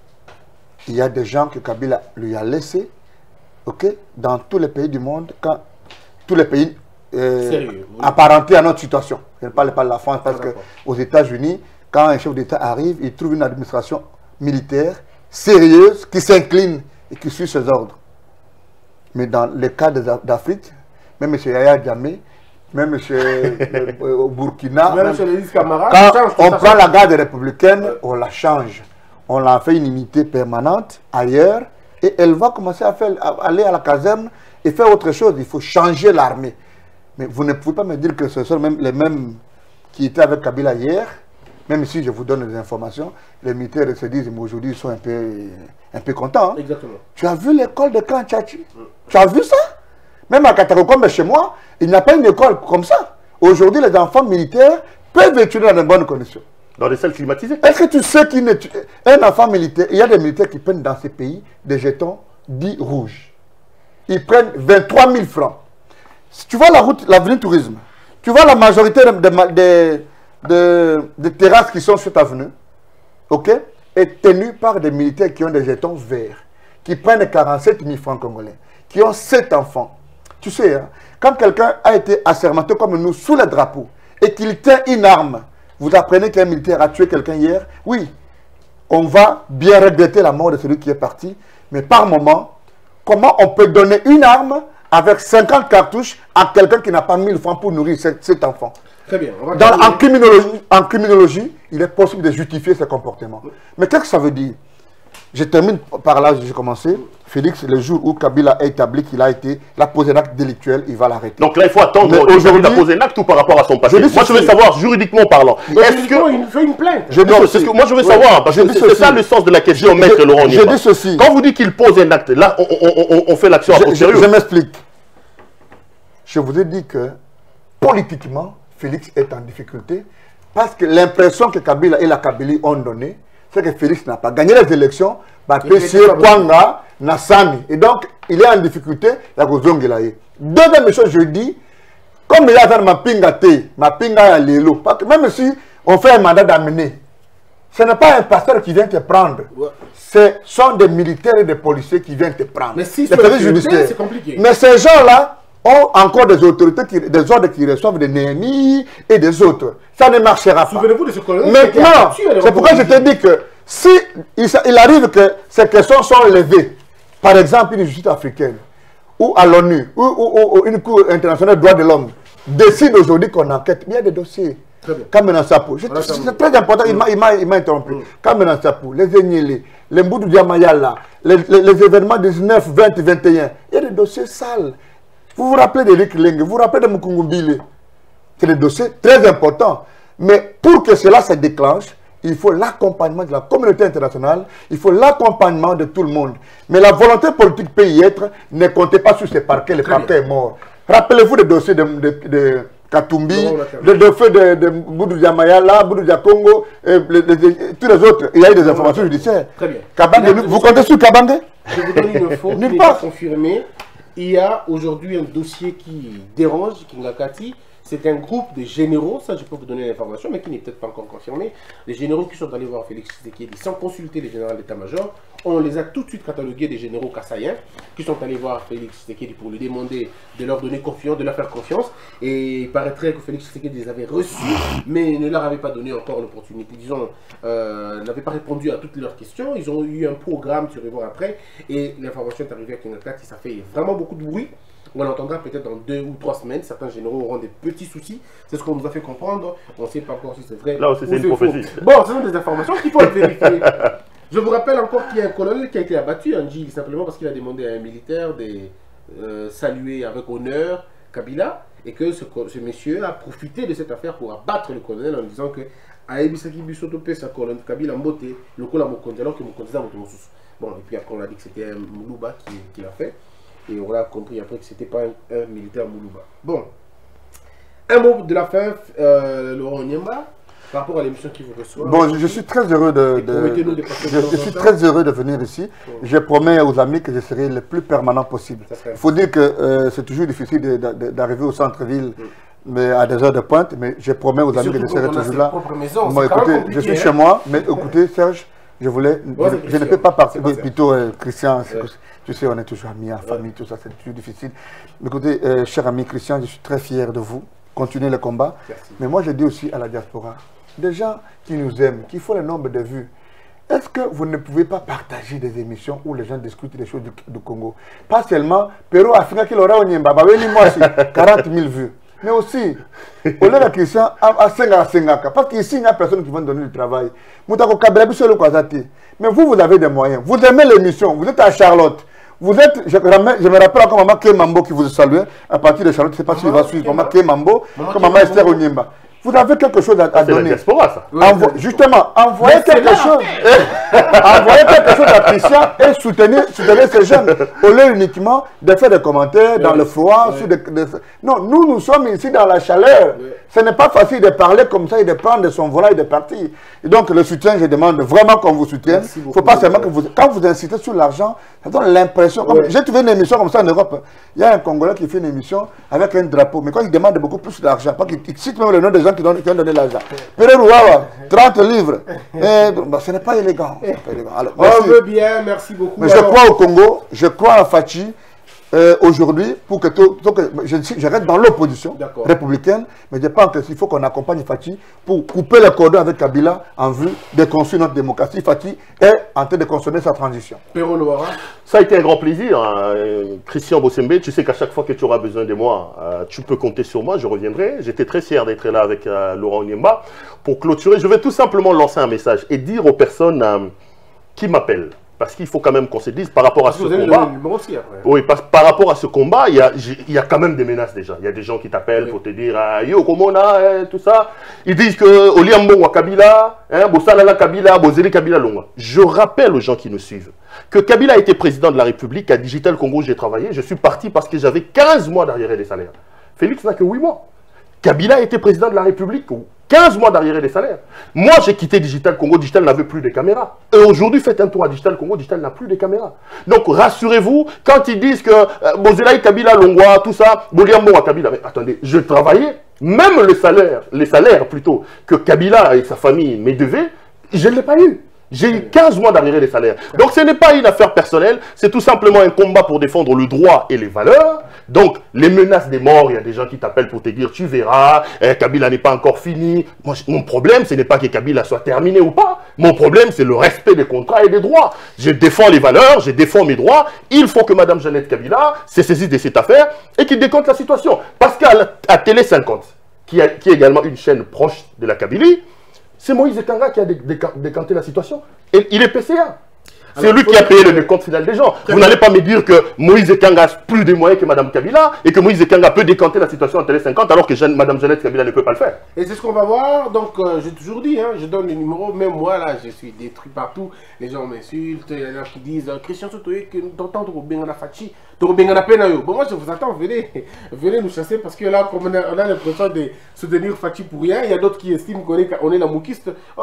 Il y a des gens que Kabila lui a laissés, ok, dans tous les pays du monde, quand tous les pays euh, Sérieux, oui. apparentés à notre situation. Je ne parle pas de la France parce qu'aux États-Unis, quand un chef d'État arrive, il trouve une administration militaire sérieuse qui s'incline et qui suit ses ordres. Mais dans le cas d'Afrique, même M. Yaya Jammeh, même M. au Burkina, même même, quand on prend la garde républicaine, on la change. On l'a fait une unité permanente ailleurs et elle va commencer à, faire, à aller à la caserne et faire autre chose. Il faut changer l'armée. Mais vous ne pouvez pas me dire que ce sont même les mêmes qui étaient avec Kabila hier, même si je vous donne des informations, les militaires se disent, mais aujourd'hui ils sont un peu, un peu contents. Hein. Exactement. Tu as vu l'école de Camp Tchachi? mm. Tu as vu ça? Même à Katakokombe, chez moi, il n'y a pas une école comme ça. Aujourd'hui, les enfants militaires peuvent étudier dans de bonnes conditions. Dans des salles climatisées. Est-ce que tu sais qu'un enfant militaire, il y a des militaires qui prennent dans ces pays des jetons dits rouges. Ils prennent vingt-trois mille francs. Si tu vois la route, l'avenue Tourisme, tu vois la majorité des de, de, de terrasses qui sont sur cette avenue, ok, est tenue par des militaires qui ont des jetons verts, qui prennent quarante-sept mille francs congolais, qui ont sept enfants. Tu sais, hein, quand quelqu'un a été assermenté comme nous sous le drapeau et qu'il tient une arme, vous apprenez qu'un militaire a tué quelqu'un hier, oui, on va bien regretter la mort de celui qui est parti, mais par moment, comment on peut donner une arme avec cinquante cartouches à quelqu'un qui n'a pas mille francs pour nourrir cet, cet enfant? Très bien. On va Dans, en, criminologie, en criminologie, il est possible de justifier ce comportement. Mais qu'est-ce que ça veut dire? Je termine par là, j'ai commencé. Félix, le jour où Kabila a établi qu'il a été, il a posé un acte délictuel, il va l'arrêter. Donc là, il faut attendre aujourd'hui de poser un acte ou par rapport à son passé. Moi, je veux savoir, juridiquement parlant, est-ce qu'il fait une plainte? Je non, c'est ce que moi, je veux oui. savoir, parce que c'est ça le sens de la question, je, maître Laurent. Je dis ceci. Quand vous dites qu'il pose un acte, là, on, on, on, on fait l'action à sérieux. Je, je m'explique. Je vous ai dit que, politiquement, Félix est en difficulté, parce que l'impression que Kabila et la Kabylie ont donnée, c'est que Félix n'a pas gagné les élections, bah, P C, Kwanga, Nassani. Et donc, il est en difficulté, il y a deuxième chose, je dis, comme il y a ma pinga té, ma pinga à l'élo, parce que même si on fait un mandat d'amener, ce n'est pas un pasteur qui vient te prendre. Ouais. Ce sont des militaires et des policiers qui viennent te prendre. Mais si c'est compliqué. Mais ces gens-là ont encore des autorités, qui, des ordres qui reçoivent des Néhémies et des autres. Ça ne marchera pas. Souvenez-vous de ce colonel. Maintenant, c'est pourquoi je te dis que si il, il arrive que ces questions sont levées, par exemple une justice africaine, ou à l'ONU, ou, ou, ou une cour internationale des droits de l'homme, décide aujourd'hui qu'on enquête, il y a des dossiers. Kamena Sapou, c'est très important, il m'a interrompu. Mm. Kamena Sapou, les Enyele, les Mboudou Diamayala, les, les, les événements dix-neuf, vingt, vingt et un, il y a des dossiers sales. Vous vous rappelez de Rick Leng, vous vous rappelez de Mukungumbile. C'est des dossiers très importants. Mais pour que cela se déclenche, il faut l'accompagnement de la communauté internationale, il faut l'accompagnement de tout le monde. Mais la volonté politique peut y être, ne comptez pas sur ces parquets, le parquet est mort. Rappelez-vous des dossiers de, de, de Katumbi, de, de feu de, de Boudou Diamayala, Boudou Diakongo, et les, les, les, tous les autres. Il y a eu des informations judiciaires. Très bien. Kabange, vous comptez sur Kabange? Je vous donne une info qui n'est pas confirmée. Il y a aujourd'hui un dossier qui dérange Kinga Kati. C'est un groupe de généraux, ça je peux vous donner l'information, mais qui n'est peut-être pas encore confirmé. Les généraux qui sont allés voir Félix Tshisekedi sans consulter les généraux d'état-major. On les a tout de suite catalogués des généraux kassaïens qui sont allés voir Félix Tshisekedi pour lui demander de leur donner confiance, de leur faire confiance. Et il paraîtrait que Félix Tshisekedi les avait reçus, mais ne leur avait pas donné encore l'opportunité. Disons, euh, n'avait pas répondu à toutes leurs questions. Ils ont eu un programme, tu vas voir après. Et l'information est arrivée à Kingakat, ça fait vraiment beaucoup de bruit. On l'entendra peut-être dans deux ou trois semaines. Certains généraux auront des petits soucis. C'est ce qu'on nous a fait comprendre. On ne sait pas encore si c'est vrai. Là aussi, c'est une prophétie. Bon, ce sont des informations qu'il faut vérifier. Je vous rappelle encore qu'il y a un colonel qui a été abattu en Djil, simplement parce qu'il a demandé à un militaire de euh, saluer avec honneur Kabila. Et que ce, ce monsieur a profité de cette affaire pour abattre le colonel en disant que Aebisaki Bisotope, sa colonne Kabila Mbote, le col à Mokonzi, alors que Mokonzi a Motomoussous. Bon, et puis après on a dit que c'était un Moulouba qui, qui l'a fait. Et on a compris après que ce n'était pas un, un militaire Moulouba. Bon. Un mot de la fin, euh, Laurent Nyemba, par rapport à l'émission qui vous reçoit. Bon, je, je suis très heureux de, de, de, de je, je suis très heureux de venir ici. Oui. Je promets aux amis que je serai le plus permanent possible. Il faut dire que euh, c'est toujours difficile d'arriver au centre-ville. Oui. Mais à des heures de pointe, mais je promets aux amis que je serai toujours là. Maison, bon, écoutez, je suis hein. chez moi, mais écoutez, Serge, je voulais, ouais, je, je ne peux pas partir, plutôt euh, Christian, ouais. Tu sais, on est toujours amis, en famille, ouais. Tout ça, c'est toujours difficile. Mais écoutez, euh, cher ami Christian, je suis très fier de vous, continuez le combat. Merci. Mais moi, je dis aussi à la diaspora, des gens qui nous aiment, qui font le nombre de vues, est-ce que vous ne pouvez pas partager des émissions où les gens discutent des choses du, du Congo? Pas seulement, Pero Afrika qui l'aura au Nyemba, moi aussi, quarante mille vues. Mais aussi, au lieu de Christian, à Senga, à Sengaka, parce qu'ici, il n'y a personne qui va donner du travail. Mais vous, vous avez des moyens. Vous aimez l'émission, vous êtes à Charlotte. Vous êtes, je, je me rappelle encore maman Kémambo qui vous salue, à partir de Charlotte, je ne sais pas si il va suivre, maman Kémambo, comme maman Esther Onyemba. Vous avez quelque chose à, à donner. C'est la diaspora, ça. Envo justement, envoyez quelque chose. Envoyez quelque chose à Christian et soutenez, soutenez ces jeunes. Au lieu uniquement de faire des commentaires dans le froid. Sur des, des... Non, nous, nous sommes ici dans la chaleur. Ce n'est pas facile de parler comme ça et de prendre son volant et de partir. Et donc, le soutien, je demande vraiment qu'on vous soutienne. Il ne faut pas seulement que vous... Quand vous incitez sur l'argent, ça donne l'impression... Ouais. J'ai trouvé une émission comme ça en Europe. Il y a un Congolais qui fait une émission avec un drapeau. Mais quand il demande beaucoup plus d'argent, pas qu'il cite même le nom des gens qui, donnent, qui ont donné l'argent. trente livres. Et, bah, ce n'est pas élégant. Pas élégant. Alors, on veut bien, merci beaucoup. Mais alors... je crois au Congo, je crois à Fachi. Euh, aujourd'hui, pour que, tout, que je, je reste dans l'opposition républicaine, mais je pense qu'il faut qu'on accompagne Fachi pour couper les cordons avec Kabila en vue de construire notre démocratie. Fachi est en train de consommer sa transition. Ça a été un grand plaisir, hein. Christian Bossembe. Tu sais qu'à chaque fois que tu auras besoin de moi, euh, tu peux compter sur moi, je reviendrai. J'étais très fier d'être là avec euh, Laurent Nyemba. Pour clôturer, je vais tout simplement lancer un message et dire aux personnes euh, qui m'appellent. Parce qu'il faut quand même qu'on se dise par rapport à ce combat. Oui, par, par rapport à ce combat, il y, a, il y a quand même des menaces déjà. Il y a des gens qui t'appellent oui. pour te dire ah, yo, comment on a, hein, tout ça. Ils disent que Oliambo wa Kabila, hein, Bossalala Kabila, Bozeli Kabila Longa. Je rappelle aux gens qui nous suivent que Kabila a été président de la République. À Digital Congo, j'ai travaillé. Je suis parti parce que j'avais quinze mois d'arriéré des salaires. Félix n'a que huit mois. Kabila a été président de la République. quinze mois d'arriéré des salaires. Moi, j'ai quitté Digital Congo. Digital n'avait plus de caméras. Et aujourd'hui, faites un tour à Digital Congo. Digital n'a plus de caméras. Donc, rassurez-vous, quand ils disent que euh, Bozelaï, Kabila, Longwa, tout ça, Boliambo à Kabila. Mais attendez, je travaillais. Même le salaire, les salaires plutôt, que Kabila et sa famille me devaient, je ne l'ai pas eu. J'ai eu quinze mois d'arriéré des salaires. Donc ce n'est pas une affaire personnelle, c'est tout simplement un combat pour défendre le droit et les valeurs. Donc les menaces des morts, il y a des gens qui t'appellent pour te dire tu verras, eh, Kabila n'est pas encore fini. Moi, mon problème, ce n'est pas que Kabila soit terminé ou pas. Mon problème, c'est le respect des contrats et des droits. Je défends les valeurs, je défends mes droits. Il faut que Mme Jeannette Kabila se saisisse de cette affaire et qu'il décompte la situation. Parce qu'à Télé cinquante, qui, a, qui est également une chaîne proche de la Kabylie, c'est Moïse Kanga qui a décanté la situation. Et il est P C A. C'est lui qui a payé le décompte final des gens. Vous n'allez pas me dire que Moïse Kanga a plus de moyens que Mme Kabila et que Moïse Kanga peut décanter la situation en Télé cinquante alors que Jeanne, Mme Jeannette Kabila ne peut pas le faire. Et c'est ce qu'on va voir. Donc, euh, j'ai toujours dit, hein, je donne les numéros. Même moi, là, je suis détruit partout. Les gens m'insultent. Il y en a qui disent Christian Sotoye, que t'entends Robengana Fachi, Robengana Penayo. Bon, moi, je vous attends. Venez, venez nous chasser parce que là, comme on a, on a l'impression de soutenir Fachi pour rien. Il y a d'autres qui estiment qu'on est, on est la moukiste. Oh,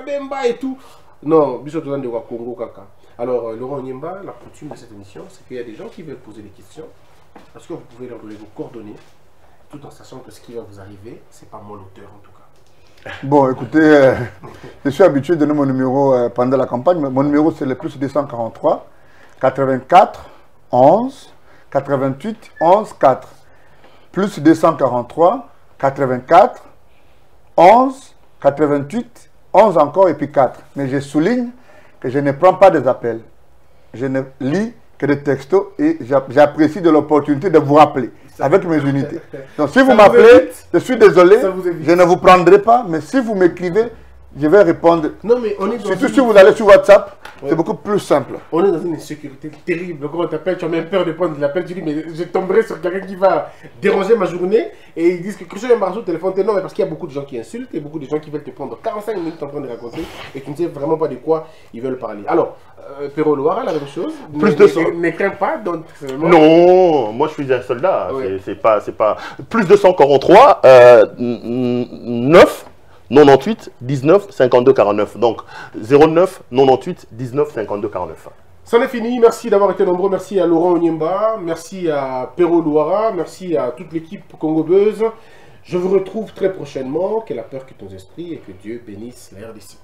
et tout. Non, Bishop de Congo Kaka. Alors, euh, Laurent Nyemba, la coutume de cette émission, c'est qu'il y a des gens qui veulent poser des questions. Est-ce que vous pouvez leur donner vos coordonnées? tout en sachant que ce qui va vous arriver, c'est pas moi l'auteur en tout cas. Bon, écoutez, euh, je suis habitué de donner mon numéro euh, pendant la campagne. Mon numéro, c'est le plus deux cent quarante-trois, quatre-vingt-quatre, onze, quatre-vingt-huit, onze, quatre. Plus deux cent quarante-trois, quatre-vingt-quatre, onze, quatre-vingt-huit, onze encore et puis quatre. Mais je souligne que je ne prends pas des appels. Je ne lis que des textos et j'apprécie de l'opportunité de vous rappeler avec mes unités. Donc si vous m'appelez, je suis désolé, je ne vous prendrai pas, mais si vous m'écrivez, je vais répondre. Non, mais on est dans Surtout une... si vous allez sur WhatsApp, ouais. C'est beaucoup plus simple. On est dans une insécurité terrible. Quand on t'appelle, tu as même peur de prendre l'appel. Tu dis, mais je tomberai sur quelqu'un qui va déranger ma journée. Et ils disent que Christian Marceau téléphone, non, mais parce qu'il y a beaucoup de gens qui insultent et beaucoup de gens qui veulent te prendre quarante-cinq minutes en train de raconter et tu ne sais vraiment pas de quoi ils veulent parler. Alors, euh, Pero Loara, la même chose. Plus de cent. Ne crains pas. Donc, non, moi je suis un soldat. Ouais. C'est pas, c'est pas. Plus de cent quarante-trois, euh, neuf. quatre-vingt-dix-huit, dix-neuf, cinquante-deux, quarante-neuf. Donc zéro neuf, quatre-vingt-dix-huit, dix-neuf, cinquante-deux, quarante-neuf. C'en est fini. Merci d'avoir été nombreux. Merci à Laurent Onyemba. Merci à Pero Loara. Merci à toute l'équipe Congo Buzz. Je vous retrouve très prochainement. Que la peur quitte nos esprits et que Dieu bénisse la R D C.